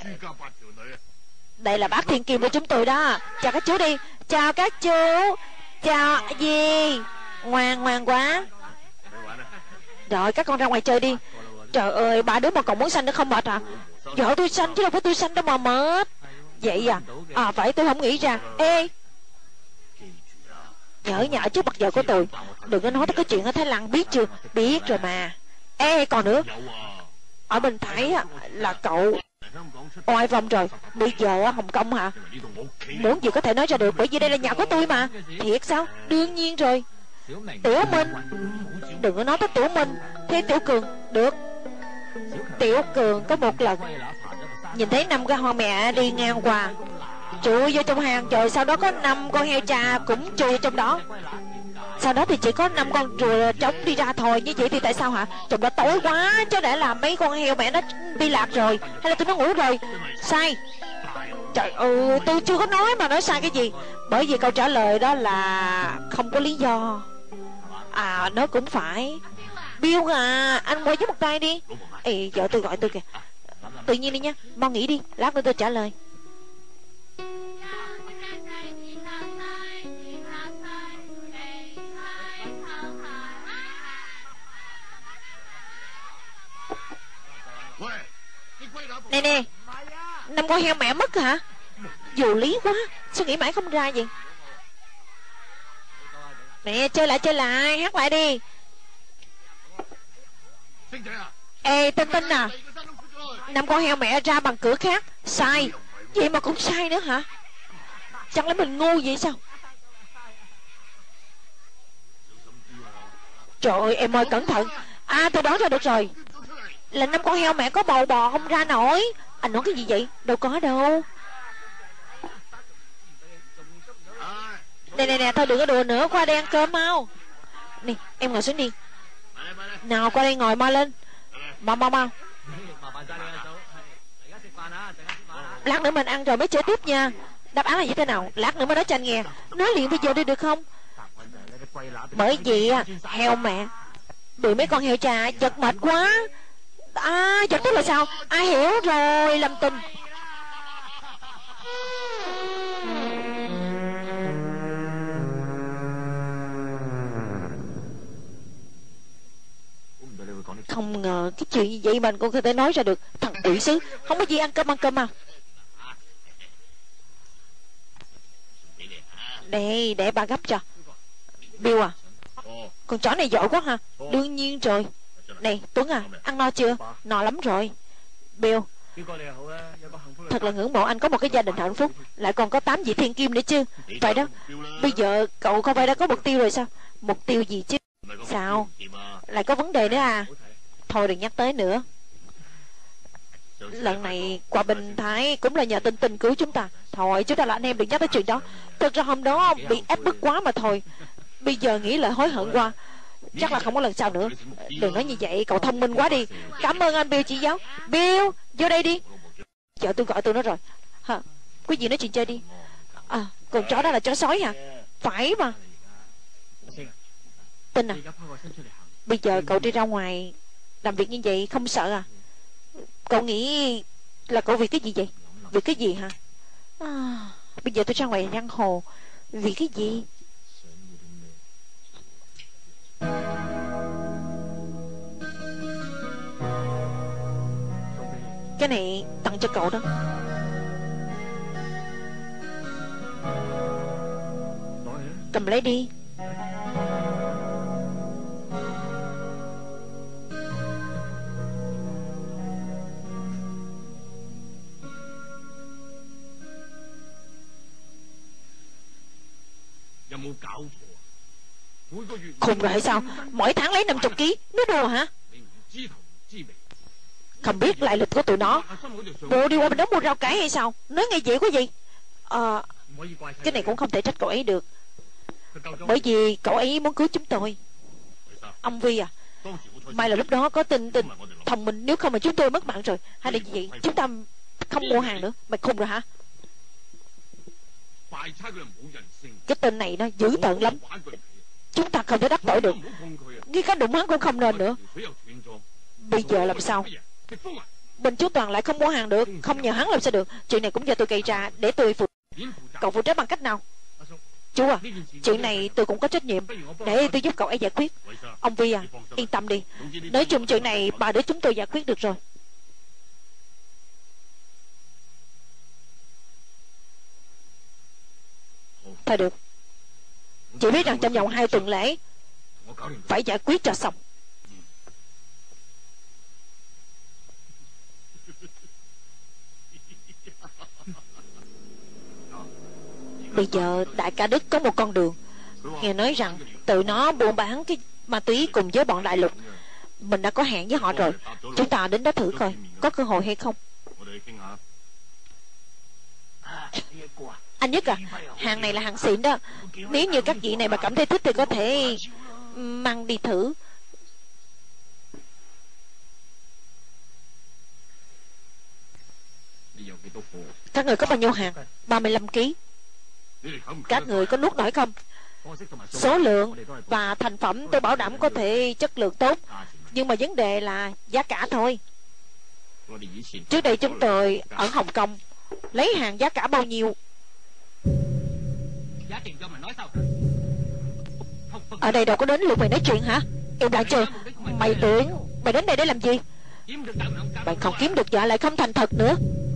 Đây là bác thiên kim của chúng tôi đó. Chào các chú đi. Chào các chú. Chào gì? Ngoan quá. Rồi các con ra ngoài chơi đi. Trời ơi, ba đứa mà còn muốn sanh nữa không mệt à? Vợ tôi sanh chứ đâu phải tôi sanh đâu mà mệt. Vậy à? Phải tôi không nghĩ ra. Ê, nhớ nhà trước mặt vợ của tôi. Đừng có nói tới cái chuyện ở Thái Lan, biết chưa? Biết rồi mà. Ê, còn nữa. Ở bên Thái là cậu oai phong rồi. Bây giờ Hồng Kông hả? Muốn gì có thể nói ra được, bởi vì đây là nhà của tôi mà. Thiệt sao? Đương nhiên rồi. Tiểu Minh. Đừng có nói tới Tiểu Minh. Thế Tiểu Cường. Được. Tiểu Cường có một lần nhìn thấy 5 cái hoa mẹ đi ngang qua, chui vô trong hang. Rồi sau đó có 5 con heo cha cũng chui trong đó. Sau đó thì chỉ có 5 con rùa trống đi ra thôi. Như vậy thì tại sao hả? Trong đó tối quá, chứ để làm mấy con heo mẹ nó đi lạc rồi, hay là tụi nó ngủ rồi? Sai. Trời ơi, tôi chưa có nói mà nói sai cái gì. Bởi vì câu trả lời đó là không có lý do. Nó cũng phải. Bill à, anh quay với một tay đi. Ê, vợ tôi gọi tôi kìa. Tự nhiên đi nha, mau nghỉ đi, lát nữa tôi trả lời. Nè, 5 con heo mẹ mất hả? Vô lý quá, sao nghĩ mãi không ra vậy? Nè, chơi lại, hát lại đi. Ê, Tinh Tinh à, 5 con heo mẹ ra bằng cửa khác. Sai. Vậy mà cũng sai nữa hả? Chẳng lẽ mình ngu vậy sao? Trời ơi, em ơi cẩn thận. À, tôi đoán ra được rồi. Là 5 con heo mẹ có bầu bò không ra nổi. Anh nói cái gì vậy? Đâu có đâu. Nè, thôi đừng có đùa nữa, qua đây ăn cơm mau. Nè, em ngồi xuống đi. Nào, qua đây ngồi mau lên. Mau. Lát nữa mình ăn rồi mới chơi tiếp nha. Đáp án là như thế nào? Lát nữa mới nói cho anh nghe. Nói liền bây giờ đi được không? Bởi vì heo mẹ bị mấy con heo trà giật mệt quá. À, giật tức là sao? À, hiểu rồi, Lâm Tinh. Không ngờ cái chuyện như vậy mình cũng có thể nói ra được. Thằng quỷ sứ. Không có gì, ăn cơm mà. Đây, để bà gấp cho. Bill à, con chó này giỏi quá ha. Đương nhiên rồi. Này Tuấn à, ăn no chưa? No lắm rồi. Bill, thật là ngưỡng mộ anh có một cái gia đình hạnh phúc, lại còn có 8 vị thiên kim nữa chứ. Vậy đó, bây giờ cậu không phải đã có mục tiêu rồi sao? Mục tiêu gì chứ? Sao? Lại có vấn đề nữa à? Thôi đừng nhắc tới nữa. Lần này qua Bình Thái cũng là nhờ Tinh Tinh cứu chúng ta. Thôi chúng ta là anh em, đừng nhắc tới chuyện đó. Thực ra hôm đó bị ép bức quá mà thôi. Bây giờ nghĩ lại hối hận qua. Chắc là không có lần sau nữa. Đừng nói như vậy, cậu thông minh quá đi. Cảm ơn anh Bill chỉ giáo. Bill, vô đây đi. Chờ tôi gọi tôi nó rồi. Hả? Quý vị nói chuyện chơi đi. À, con chó đó là chó sói hả? Phải mà. Tinh à, bây giờ cậu đi ra ngoài làm việc như vậy không sợ à? Cậu nghĩ là cậu vì cái gì vậy? Vì cái gì hả? À, bây giờ tôi ra ngoài giang hồ vì cái gì? Cái này tặng cho cậu đó. Cầm lấy đi. Khùng rồi hay sao? Mỗi tháng lấy 50 kg. Nói đùa hả? Không biết lại lịch của tụi nó. Bộ đi qua bên đó mua rau cải hay sao? Nói nghe vậy quá gì? Cái này cũng không thể trách cậu ấy được. Bởi vì cậu ấy muốn cứu chúng tôi. Ông Vi à, may là lúc đó có Tinh Tinh thông minh, nếu không mà chúng tôi mất mạng rồi. Hay là gì vậy? Chúng ta không mua hàng nữa. Mày khùng rồi hả? Cái tên này nó dữ tợn lắm. Chúng ta không thể đắc tội được. Ngay cả đụng hắn cũng không nên nữa. Bây giờ làm sao? Bên chú Toàn lại không mua hàng được, không nhờ hắn làm sao được. Chuyện này cũng do tôi gây ra, để tôi phụ. Cậu phụ trách bằng cách nào? Chú à, chuyện này tôi cũng có trách nhiệm, để tôi giúp cậu ấy giải quyết. Ông Vi à, yên tâm đi. Nói chung chuyện này bà để chúng tôi giải quyết được rồi. Thôi được. Chỉ biết rằng trong vòng 2 tuần lễ phải giải quyết cho xong. Bây giờ đại ca Đức có một con đường. Nghe nói rằng tụi nó buôn bán cái ma túy cùng với bọn đại lục. Mình đã có hẹn với họ rồi. Chúng ta đến đó thử coi có cơ hội hay không. Anh Nhất à, hàng này là hàng xịn đó. Nếu như các vị này mà cảm thấy thích thì có thể mang đi thử. Các người có bao nhiêu hàng? 35 kg. Các người có nuốt nổi không? Số lượng và thành phẩm tôi bảo đảm có thể chất lượng tốt, nhưng mà vấn đề là giá cả thôi. Trước đây chúng tôi ở Hồng Kông lấy hàng giá cả bao nhiêu? Ở đây đâu có đến lượt mày nói chuyện hả? Em đã chờ. Mày tưởng mày đến đây để làm gì? Mày không kiếm được vợ lại không thành thật nữa.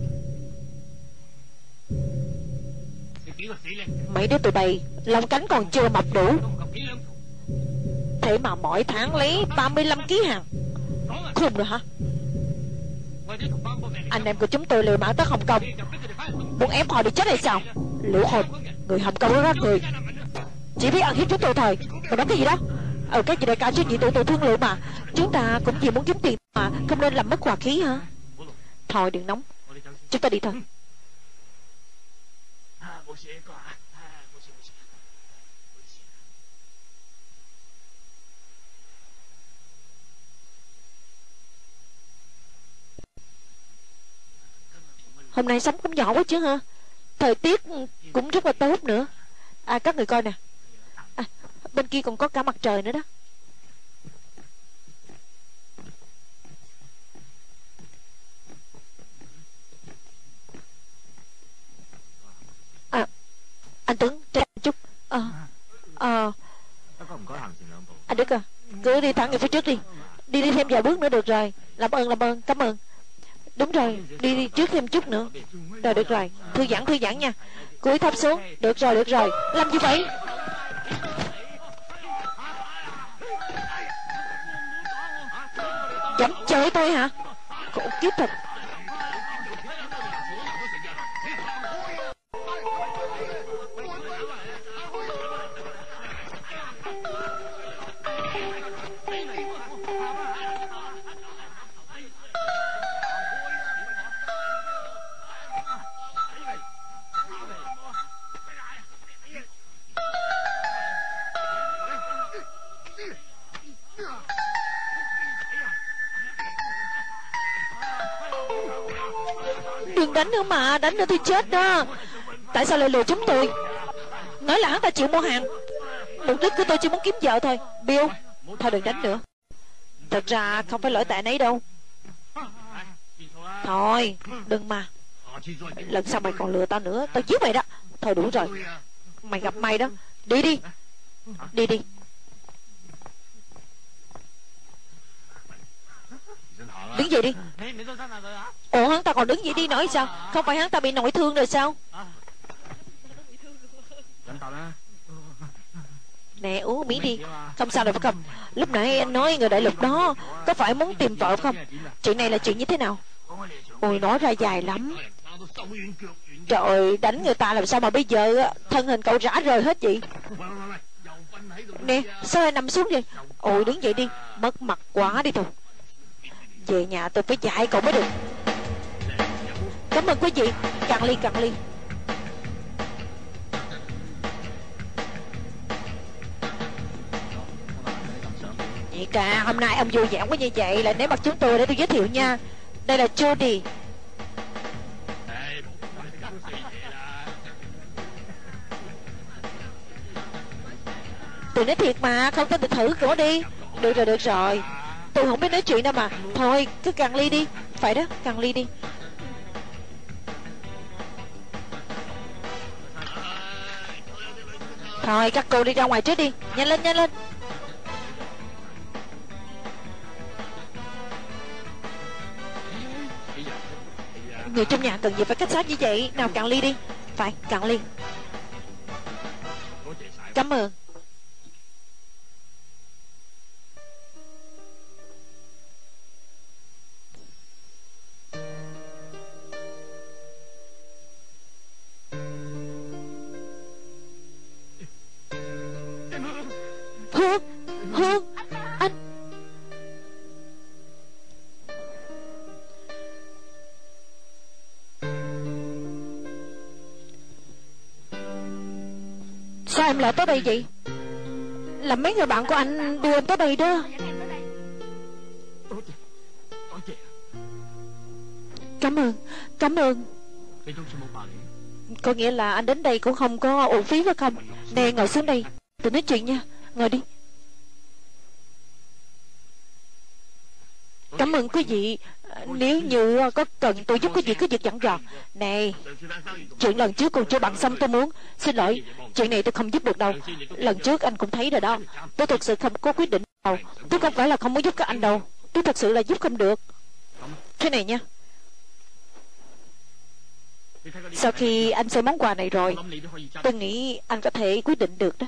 Mấy đứa tụi bay lông cánh còn chưa mọc đủ, thế mà mỗi tháng lấy 35 kg hàng. Khùng rồi hả? Anh em của chúng tôi liều mạng tới Hồng Kông, muốn ép họ đi chết hay sao? Lũ hồn, người Hồng Kông đó người chỉ biết ăn hiếp chúng tôi thôi. Còn nói cái gì đó? Cái gì đại ca chứ gì tụi tôi thương lượng mà. Chúng ta cũng chỉ muốn kiếm tiền mà, không nên làm mất hòa khí hả? Thôi đừng nóng, chúng ta đi thôi. Hôm nay sóng cũng nhỏ quá chứ ha. Thời tiết cũng rất là tốt nữa. Các người coi nè, bên kia còn có cả mặt trời nữa đó. Anh Tuấn, cho anh chút. Anh Đức cứ đi thẳng về phía trước đi. Đi thêm vài bước nữa được rồi. Làm ơn, cảm ơn. Đúng rồi, đi trước thêm chút nữa. Rồi được rồi, thư giãn nha. Cúi thấp xuống. Được rồi. Làm gì vậy? Dám chơi tôi hả? Khổ kiếp thật. Đừng đánh nữa mà, đánh nữa thì chết đó. Tại sao lại lừa chúng tôi? Nói là hắn ta chịu mua hàng. Mục đích của tôi chỉ muốn kiếm vợ thôi. Bill, thôi đừng đánh nữa. Thật ra không phải lỗi tại nấy đâu. Thôi đừng mà. Lần sau mày còn lừa tao nữa, tao giết mày đó. Thôi đủ rồi, mày gặp may đó. Đi. Đứng dậy đi. Ủa hắn ta còn đứng dậy đi nổi sao? Không phải hắn ta bị nội thương rồi sao? Nè uống miếng đi. Không sao đâu phải không? Lúc nãy anh nói người đại lục đó có phải muốn tìm vợ không? Chuyện này là chuyện như thế nào? Ôi nói ra dài lắm. Trời ơi, đánh người ta làm sao mà bây giờ thân hình cậu rã rời hết vậy? Nè sao lại nằm xuống vậy? Ôi đứng dậy đi. Mất mặt quá đi thôi. Về nhà tôi phải dạy cậu mới được. Cảm ơn quý vị. Cạn ly. Nhị ca, hôm nay ông vui vẻ quá như vậy là ném mặt chúng tôi để tôi giới thiệu nha. Đây là Jody. Tôi nói thiệt mà, không tin thì thử cổ đi. Được rồi. Tôi không biết nói chuyện đâu mà. Thôi cứ cạn ly đi. Phải đó, cạn ly đi. Thôi các cô đi ra ngoài trước đi. Nhanh lên. Người trong nhà cần gì phải cách sát như vậy. Nào cạn ly đi. Phải cạn ly. Cảm ơn. Hương, anh. Sao em lại tới đây vậy? Là mấy người bạn của anh đưa em tới đây đó. Cảm ơn. Có nghĩa là anh đến đây cũng không có uổng phí phải không? Nè ngồi xuống đây, tôi nói chuyện nha. Ngồi đi. Cảm ơn quý vị. Nếu như có cần tôi giúp cái gì cứ việc dặn dò. Này, chuyện lần trước còn chưa bằng xong tôi muốn. Xin lỗi, chuyện này tôi không giúp được đâu. Lần trước anh cũng thấy rồi đó. Tôi thực sự không có quyết định đâu. Tôi không phải là không muốn giúp các anh đâu. Tôi thực sự là giúp không được. Thế này nha, sau khi anh xem món quà này rồi, tôi nghĩ anh có thể quyết định được đó.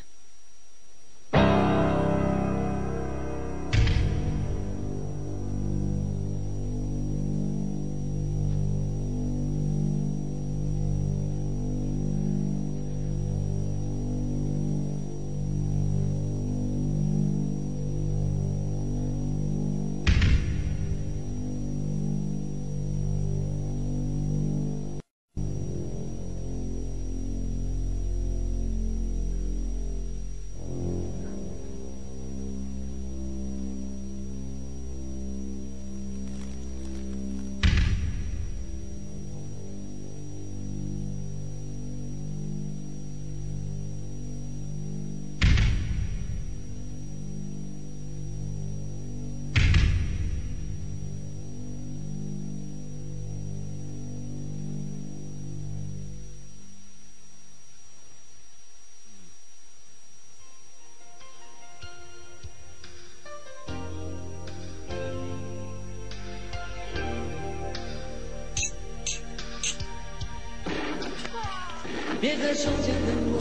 别再双肩等我，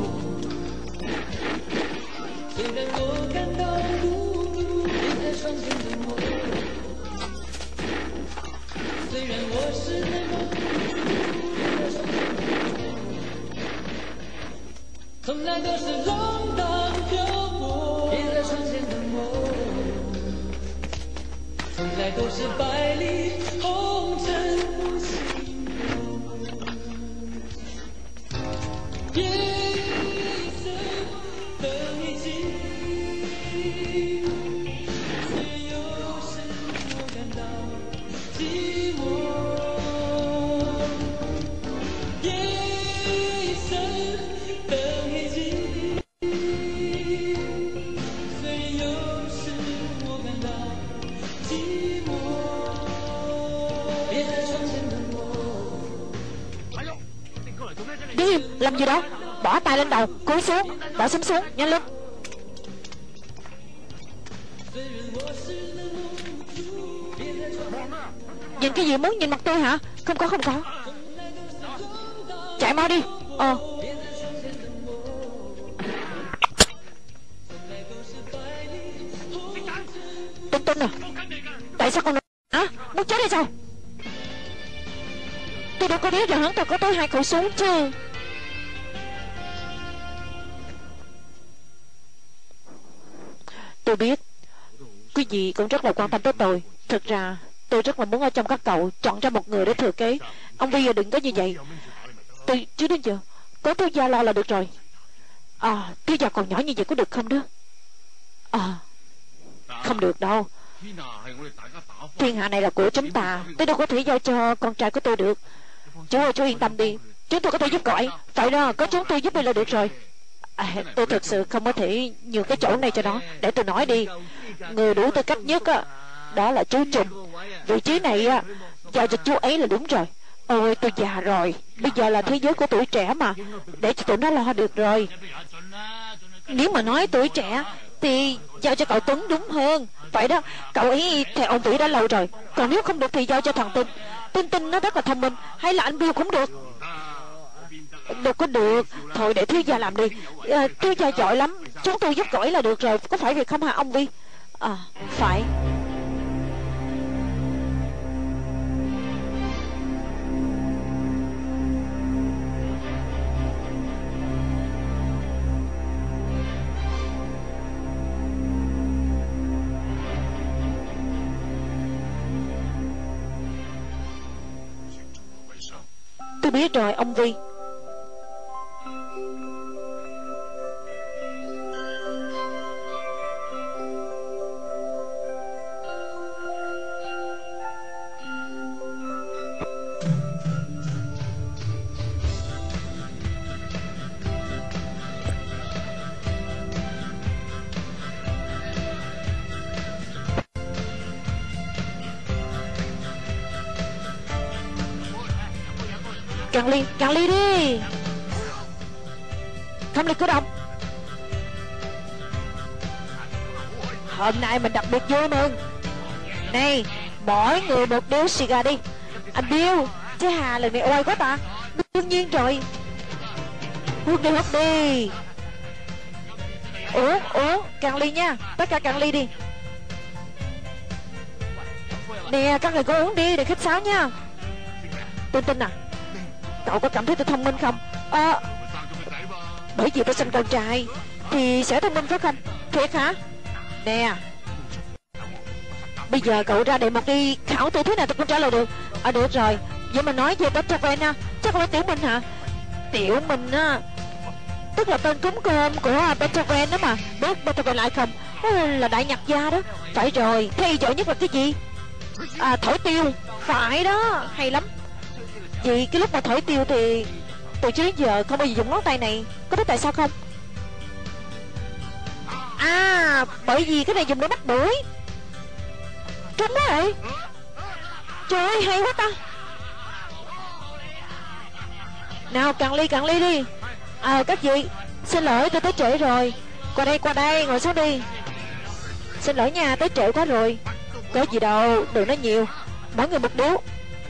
虽然我感到孤独，别再双肩等我，虽然我是那么孤独，别再双肩等我，从来都是浪荡漂泊，别再双肩等我，从来都是百里红尘不息。夜深等你静，虽有时我感到寂寞。夜深等你静，虽有时我感到寂寞。别在窗前等我。 Đứng im, làm gì đó? Bỏ tay lên đầu, cúi xuống, bỏ súng xuống, nhanh lên. Nhìn cái gì, muốn nhìn mặt tôi hả? Không có. Chạy mau đi. Tinh à, tại sao con hả? Muốn chết hay sao? Tôi đâu có biết rằng hắn ta có tới 2 khẩu súng chứ. Tôi biết quý vị cũng rất là quan tâm tới tôi. Thực ra tôi rất là muốn ở trong các cậu chọn ra một người để thừa kế. Ông bây giờ đừng có như vậy. Từ trước đến giờ có thiếu gia lo là được rồi. Thiếu gia còn nhỏ như vậy có được không đó? Không được đâu. Thiên hạ này là của chúng ta, tôi đâu có thể giao cho con trai của tôi được. Chú ơi, chú yên tâm đi, chúng tôi có thể giúp cậu ấy. Phải đó, có chúng tôi giúp đi là được rồi. Tôi thực sự không có thể nhường cái chỗ này cho nó. Để tôi nói đi, người đủ tư cách nhất đó là chú Trùng. Vị trí này giao cho chú ấy là đúng rồi. Ôi, tôi già rồi, bây giờ là thế giới của tuổi trẻ mà, để cho tụi nó lo được rồi. Nếu mà nói tuổi trẻ thì giao cho cậu Tuấn đúng hơn. Vậy đó, cậu ấy theo ông Vĩ đã lâu rồi. Còn nếu không được thì giao cho thằng Tinh nó rất là thông minh. Hay là anh Bill cũng được. Đâu có được. Thôi để thiếu gia làm đi. Thiếu gia giỏi lắm, chúng tôi giúp cậu ấy là được rồi. Có phải việc không hả ông Vi? Phải. Tôi biết rồi ông Vi. Cạn ly đi. Không ly cử động. Hôm nay mình đặc biệt vui mừng. Này, Mỗi người một điếu xì gà đi. Anh Bill, chứ Hà lần này oai quá ta. Đương nhiên rồi. Hút đi. Uống cạn ly nha. Tất cả cạn ly đi. Nè các người có uống đi để khách sáo nha. Tin à, cậu có cảm thấy tôi thông minh không? Bởi vì tôi sinh con trai thì sẽ thông minh phải không? Thiệt hả? Nè, bây giờ cậu ra đề mục đi, khảo tôi thế nào tôi cũng trả lời được. Được rồi, vậy mà nói về Beethoven á, chắc không phải Tiểu Minh hả? Tiểu Minh á, tức là tên cúng cơm của Beethoven đó mà. Biết Beethoven lại không? Là đại nhạc gia đó. Phải rồi, thế giỏi nhất là cái gì? Thổi tiêu. Phải đó, hay lắm. Vì cái lúc mà thổi tiêu thì từ trước đến giờ không bao giờ dùng ngón tay này. Có biết tại sao không? Bởi vì cái này dùng để bắt bưởi. Trúng đấy. Trời ơi, hay quá ta. Nào cạn ly đi. Các vị, xin lỗi tôi tới trễ rồi. Qua đây ngồi xuống đi. Xin lỗi nha, tới trễ quá rồi. Có gì đâu, đừng nói nhiều. Mỗi người một điếu.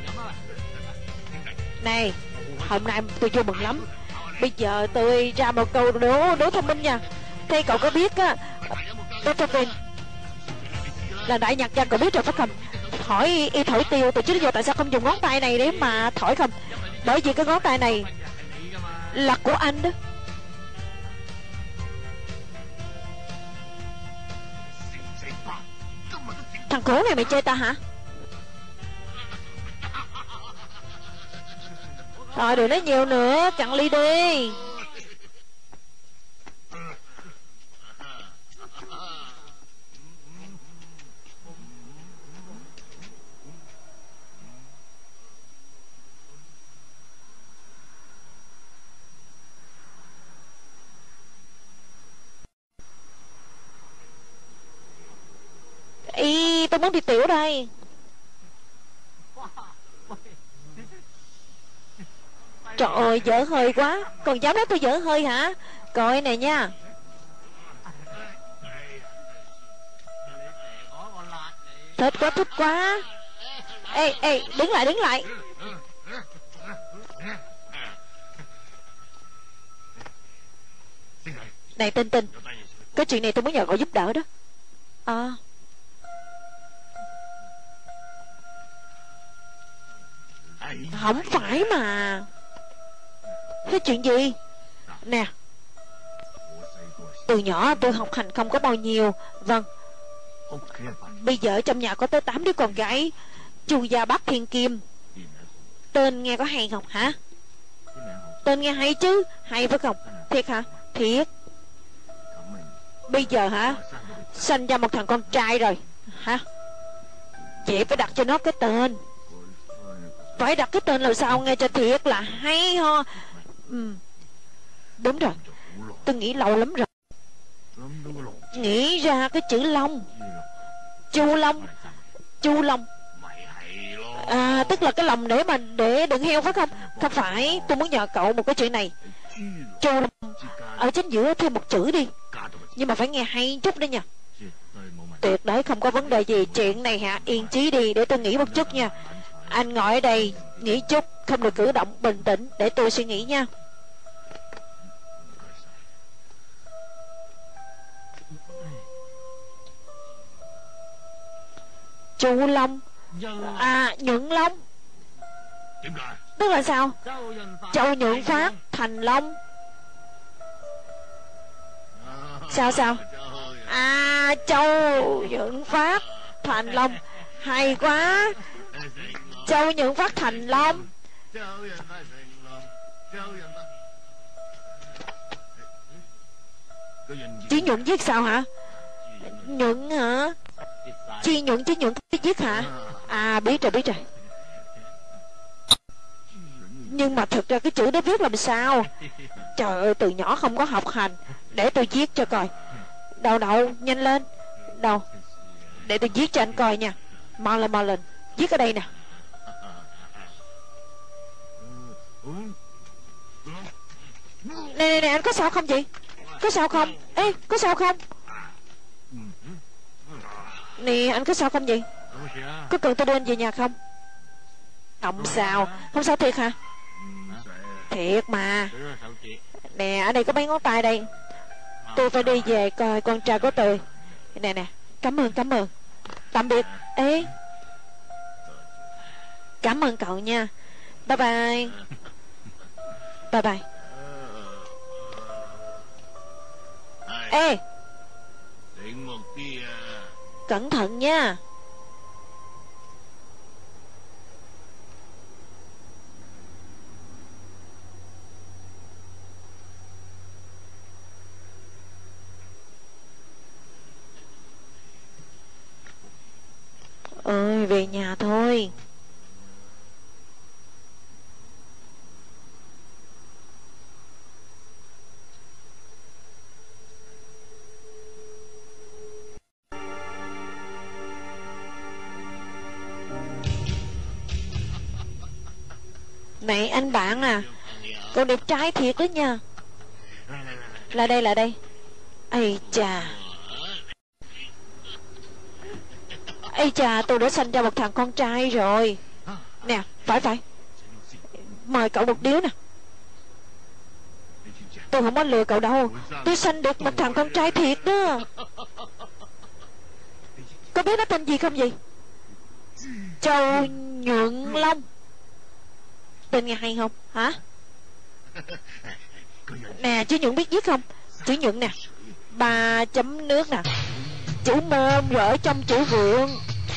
Này, hôm nay tôi vui mừng lắm. Bây giờ tôi ra một câu đố thông minh nha. Thế cậu có biết á, Beethoven là đại nhạc gia, cậu biết rồi phải không? Hỏi y thổi tiêu từ trước đến giờ tại sao không dùng ngón tay này để mà thổi không? Bởi vì cái ngón tay này là của anh đó. Thằng khổ này mày chơi ta hả? Rồi đừng nói nhiều nữa, cạn ly đi. Tôi muốn đi tiểu đây. Trời ơi, dở hơi quá. Còn dám nói tôi dở hơi hả? Coi nè nha. Thích quá. Ê, đứng lại. Này Tinh, cái chuyện này tôi muốn nhờ cậu giúp đỡ đó. Không phải mà. Thế chuyện gì? Nè, từ nhỏ tôi học hành không có bao nhiêu. Vâng. Bây giờ trong nhà có tới 8 đứa con gái. Chu gia bác thiên kim. Tên nghe có hay không hả? Tên nghe hay chứ. Hay phải không? Thiệt hả? Thiệt. Bây giờ hả, sinh ra một thằng con trai rồi hả? Vậy phải đặt cho nó cái tên. Phải đặt cái tên là sao nghe cho thiệt là hay ho. Đúng rồi, tôi nghĩ lâu lắm rồi. Nghĩ ra cái chữ Long. Chu Long. Tức là cái lòng để đựng heo phải không? Không phải, tôi muốn nhờ cậu một cái chuyện này. Chu Long ở chính giữa thêm một chữ đi. Nhưng mà phải nghe hay chút đấy nha. Tuyệt đối không có vấn đề gì. Chuyện này hả, yên chí đi để tôi nghĩ một chút nha. Anh ngồi ở đây nghĩ chút, không được cử động, bình tĩnh để tôi suy nghĩ nha. Chu Long. Nhuận Long. Tức là sao? Châu Nhuận Phát thành Long. Sao? Châu Nhuận Phát thành Long. Hay quá. Châu Nhuận Phát thành Long. Chữ Nhuận viết sao hả? Nhuận hả? Chi Nhuận chứ Nhuận viết hả? Biết rồi. Nhưng mà thực ra cái chữ đó viết làm sao? Trời ơi, từ nhỏ không có học hành. Để tôi viết cho coi. Đâu, nhanh lên. Đâu, để tôi viết cho anh coi nha. Mau lên. Viết ở đây nè. Nè, anh có sao không vậy? Có sao không? Ê, có sao không? Nè, anh có sao không vậy? Có cần tôi đưa anh về nhà không? Không sao. Không sao thiệt hả? Thiệt mà. Nè, ở đây có mấy ngón tay đây. Tôi phải đi về coi con trai của tôi. Nè nè. Cảm ơn. Tạm biệt. Ê, cảm ơn cậu nha. Bye bye. Bye bye. Ê, cẩn thận nha. Ơi, về nhà thôi. Này anh bạn à, cậu đẹp trai thiệt đó nha. Là đây. Ây chà, tôi đã sanh ra một thằng con trai rồi. Nè, phải. Mời cậu một điếu nè. Tôi không có lừa cậu đâu. Tôi sanh được một thằng con trai thiệt đó. Có biết nó tên gì không gì? Châu Nhuận Long. Tên nghe hay không hả? Nè, chữ Nhuận biết viết không? Chữ Nhuận nè, 3 chấm nước nè, chữ môn rồi ở trong chữ vượng.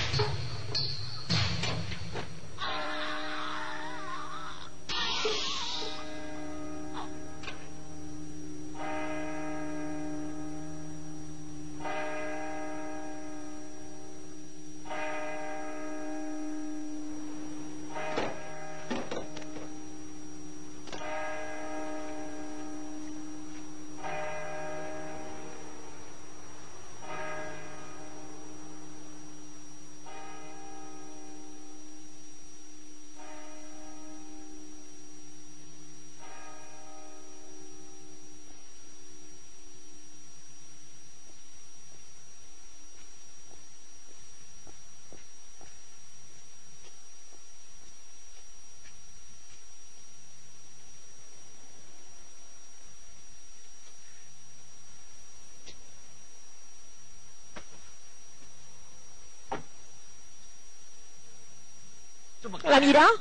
Làm gì đó?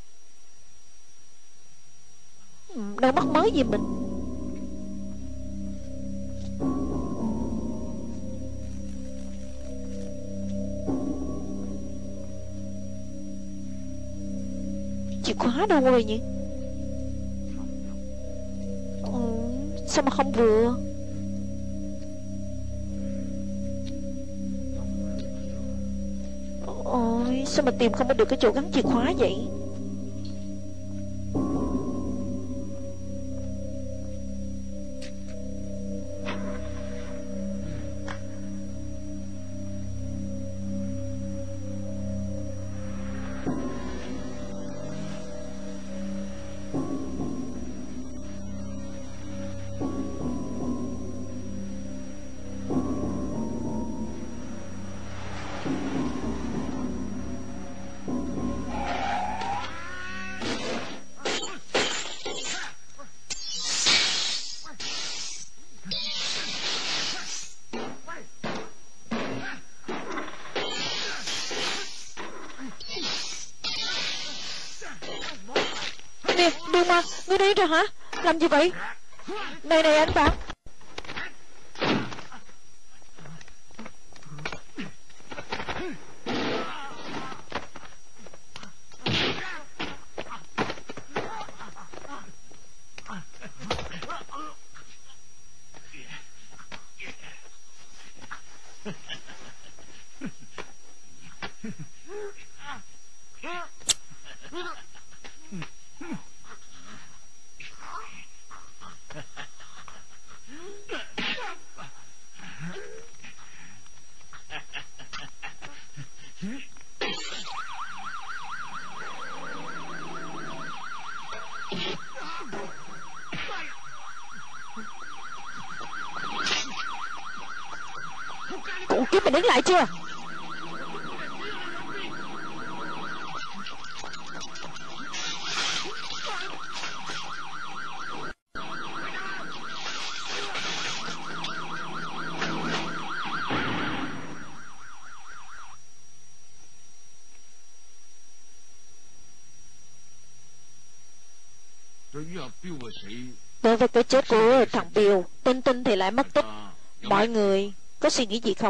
Đâu mắc mới gì mình. Chìa khóa đâu rồi nhỉ? Sao mà không vừa? Ôi, sao mà tìm không được cái chỗ gắn chìa khóa vậy? Nè, đừng mà, ngươi đi rồi hả? Làm gì vậy? Này anh bạn. Cụ kiếp mày đứng lại chưa? Đối với cái chết của thằng Bill, Tinh Tinh thì lại mất tích. Mọi người có suy nghĩ gì không?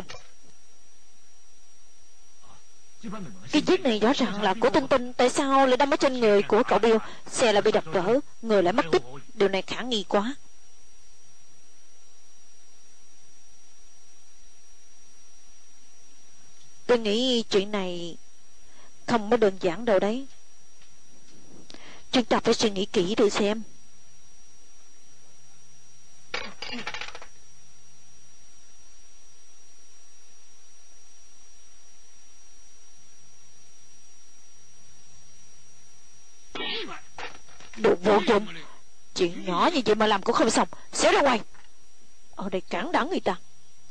Cái chiếc này rõ ràng là của Tinh Tinh. Tại sao lại đâm ở trên người của cậu Bill? Xe lại bị đập vỡ, người lại mất tích. Điều này khả nghi quá. Tôi nghĩ chuyện này không có đơn giản đâu đấy. Chúng ta phải suy nghĩ kỹ thử xem. Đồ vô dụng. Chuyện nhỏ như vậy mà làm cũng không xong. Xéo ra ngoài. Ở đây cản đẳng người ta.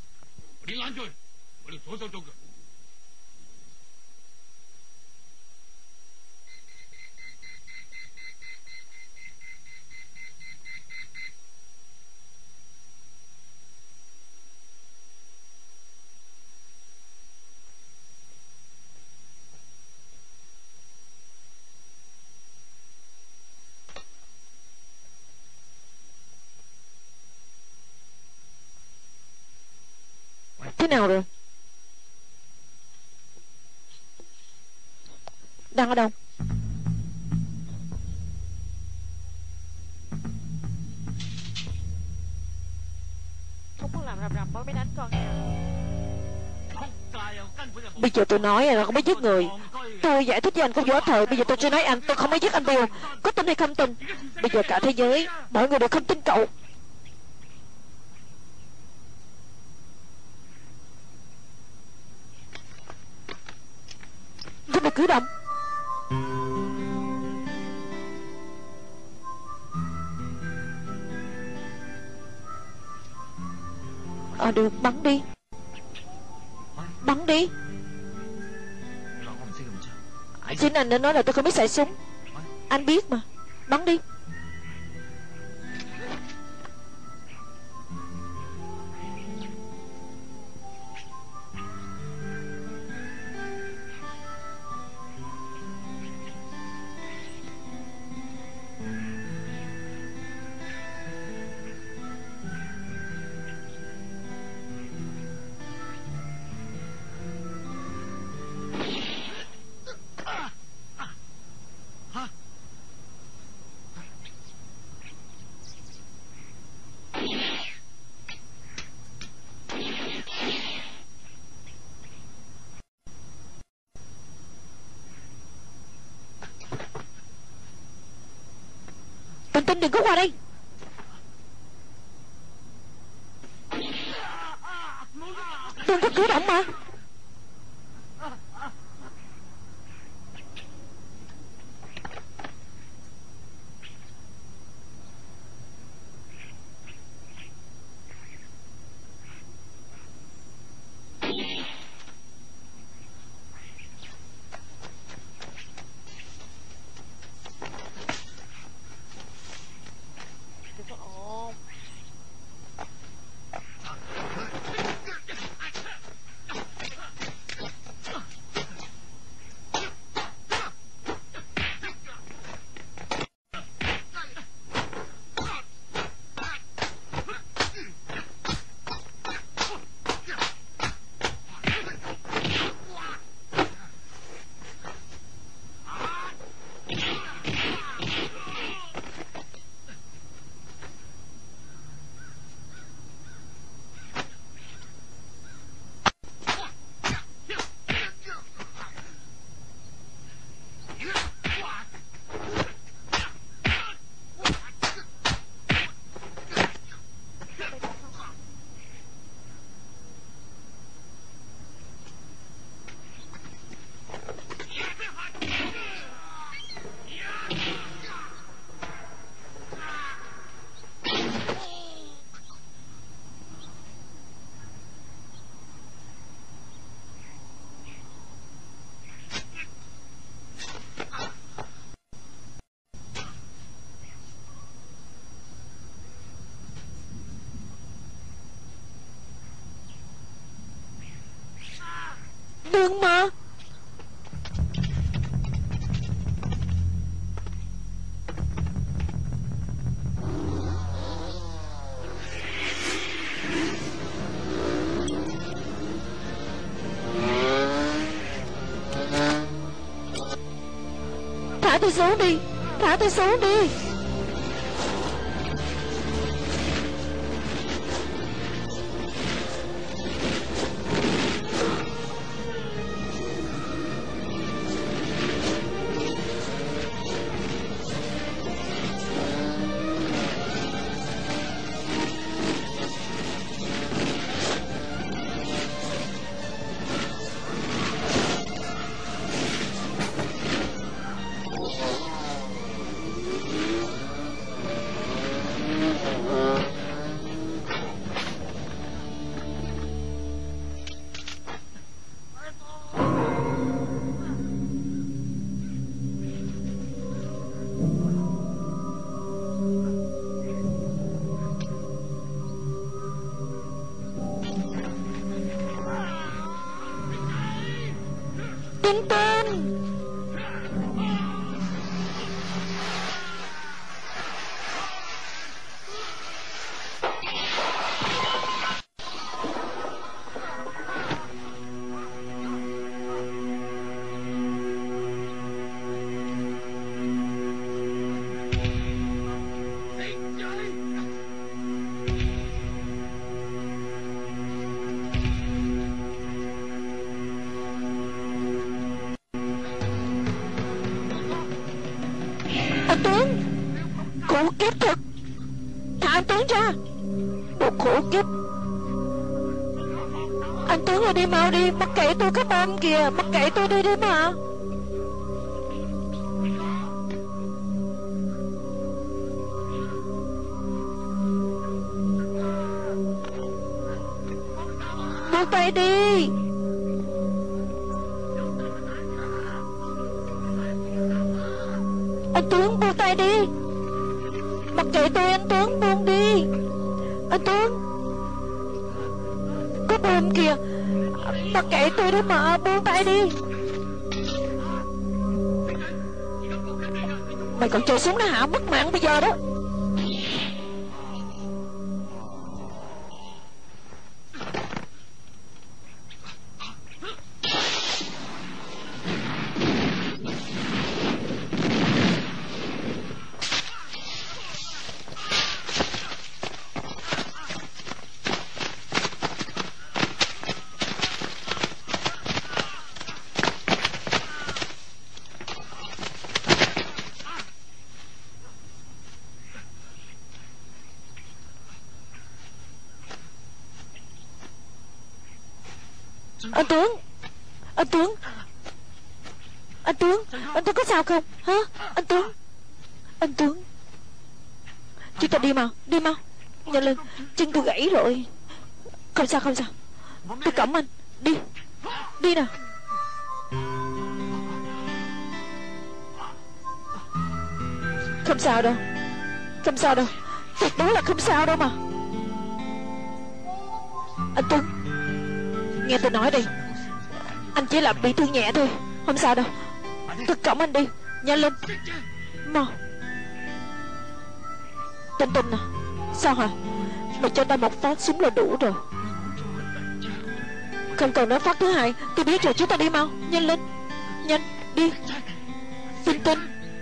Thế nào rồi? Đang ở đâu? Không có làm rầm rầm mới đánh con nha. Bây giờ tôi nói là không biết giết người. Tôi giải thích với anh không vô thời. Bây giờ tôi chưa nói anh tôi không có giết anh Bill. Có tin hay không tin? Bây giờ cả thế giới mọi người đều không tin cậu. Giúp được cử động. Được, bắn đi. Bắn đi. Chính anh đã nói là tôi không biết xài súng. Anh biết mà. Bắn đi. Tinh Tinh đừng có qua đây. Đừng có cử động mà. Đừng có ồn. tôi xuống đi. Thả tôi xuống đi. Tinh Tinh. Anh Tuấn, khổ kiếp thật. Thả anh Tuấn ra. Đồ khổ kiếp. Anh Tuấn ơi, đi mau đi. Mắc kệ tôi các bạn kìa. Mắc kệ tôi đi đi mà. Buông tay đi. Anh Tuấn buông tay đi. Mặc kệ tôi anh Tuấn, buông đi. Anh Tuấn, có buông kìa. Mặc kệ tôi đó mà, buông tay đi. Mày còn chơi xuống đó hả? Mất mạng bây giờ đó. Anh Tuấn, anh Tuấn, anh Tuấn, anh Tuấn có sao không? Hả? Anh Tuấn, anh Tuấn, chúng ta đi mau, nhanh lên, chân tôi gãy rồi. Không sao, không sao, tôi cõng anh, đi, đi nào. Không sao đâu, không sao đâu, tuyệt đối là không sao đâu mà. Anh Tuấn, nghe tôi nói đi, anh chỉ là bị thương nhẹ thôi, không sao đâu. Tôi cõng anh đi, nhanh lên, mau. Tinh Tinh à, sao hả? Mày cho tao một phát súng là đủ rồi. Không cần nói phát thứ hai. Tôi biết rồi, chúng ta đi mau, nhanh lên, nhanh, đi. Tinh Tinh,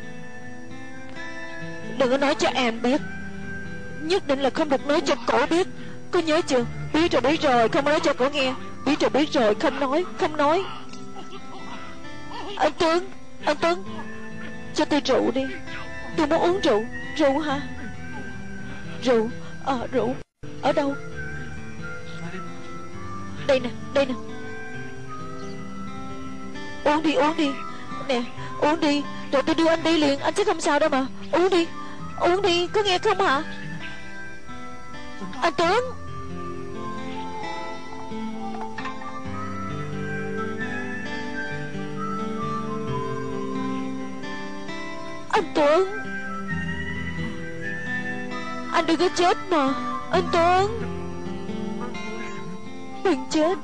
đừng có nói cho em biết. Nhất định là không được nói cho cổ biết. Có nhớ chưa? Biết rồi, không nói cho cổ nghe. Biết rồi, không nói. Anh Tuấn, cho tôi rượu đi. Tôi muốn uống rượu. Rượu hả? Rượu, rượu. Ở đâu? Đây nè. Uống đi. Nè, uống đi. Rồi tôi đưa anh đi liền, anh sẽ không sao đâu mà. Uống đi, có nghe không hả? Anh Tuấn. Anh Tuấn, anh đừng có chết mà. Anh Tuấn, đừng chết.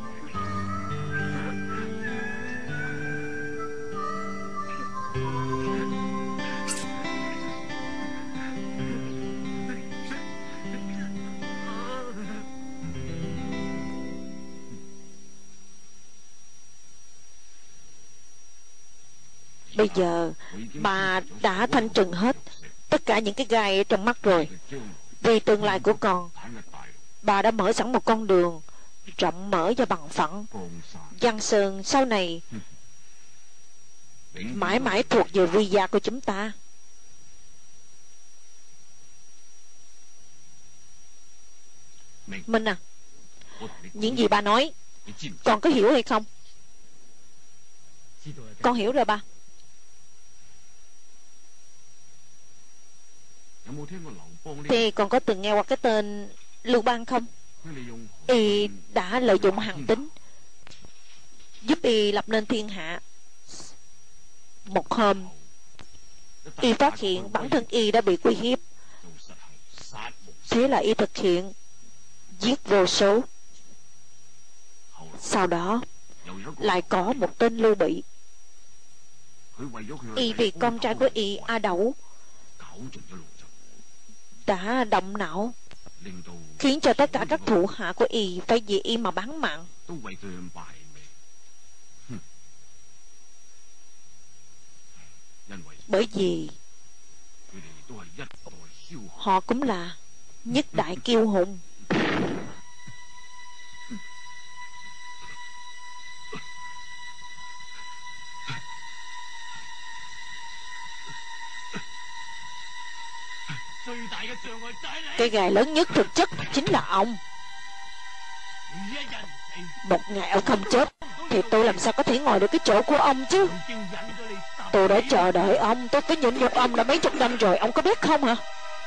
Bây giờ bà đã thanh trừng hết tất cả những cái gai ở trong mắt rồi. Vì tương lai của con, bà đã mở sẵn một con đường rộng mở và bằng phẳng. Giang Sơn sau này mãi mãi thuộc về Vi gia của chúng ta. Minh à, những gì bà nói con có hiểu hay không? Con hiểu rồi ba. Thì con có từng nghe qua cái tên Lưu Bang không? Y đã lợi dụng hàn tín giúp y lập nên thiên hạ. Một hôm y phát hiện bản thân y đã bị uy hiếp, thế là y thực hiện giết vô số. Sau đó lại có một tên Lưu Bị, y vì con trai của y A Đẩu đã động não, khiến cho tất cả các thủ hạ của y phải vì y mà bán mạng. Bởi vì họ cũng là nhất đại kiêu hùng. Cái gai lớn nhất thực chất chính là ông. Một ngày ông không chết thì tôi làm sao có thể ngồi được cái chỗ của ông chứ. Tôi đã chờ đợi ông, tôi phải nhịn nhục ông đã mấy chục năm rồi, ông có biết không hả?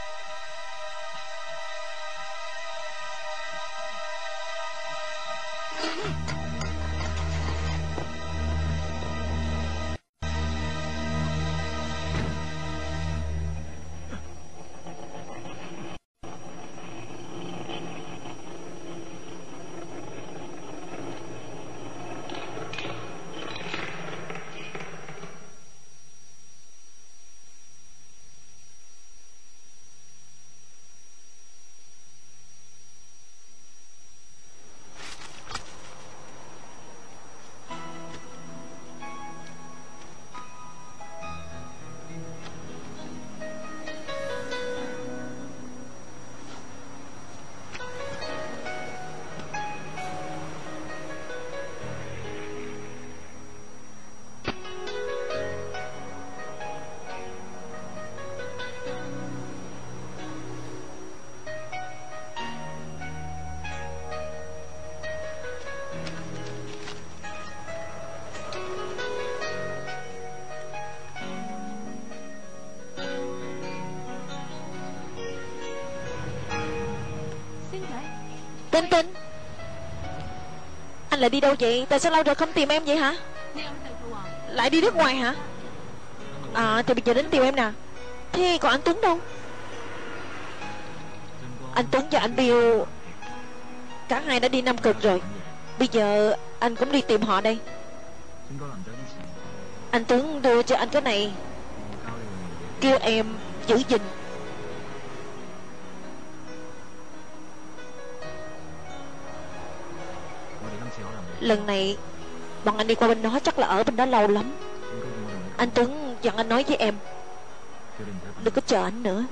Tinh Tinh, anh lại đi đâu vậy? Tại sao lâu rồi không tìm em vậy hả? Lại đi nước ngoài hả? À thì bây giờ đến tìm em nè. Thế còn anh Tuấn đâu? Anh Tuấn và anh Bill cả hai đã đi Nam Cực rồi. Bây giờ anh cũng đi tìm họ đây. Anh Tuấn đưa cho anh cái này, kêu em giữ gìn. Lần này bọn anh đi qua bên đó chắc là ở bên đó lâu lắm. Anh Tuấn dặn anh nói với em đừng có chờ anh nữa.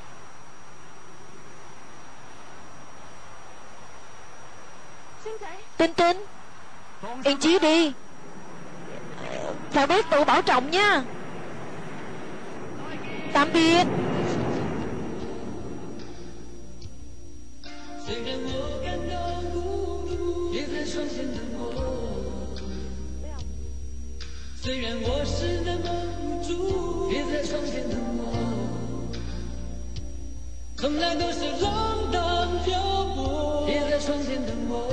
Tinh Tinh, yên chí đi, phải biết tự bảo trọng nha. Tạm biệt.虽然我是那么无助，别在窗前等我，从来都是浪荡漂泊，别在窗前等我，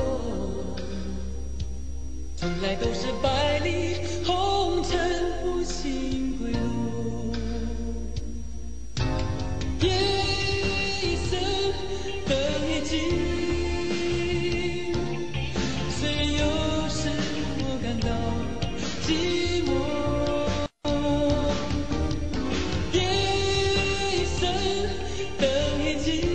从来都是百里红尘不醒归路，夜一生等一季，虽然有时我感到寂寞，夜一生等一季，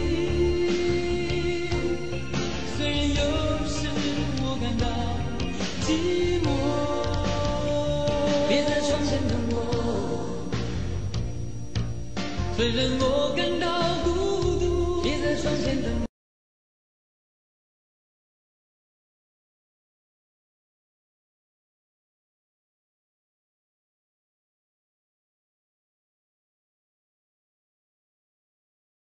虽然有时我感到寂寞，别在窗前等我。 虽然我感到孤独，也在窗前等。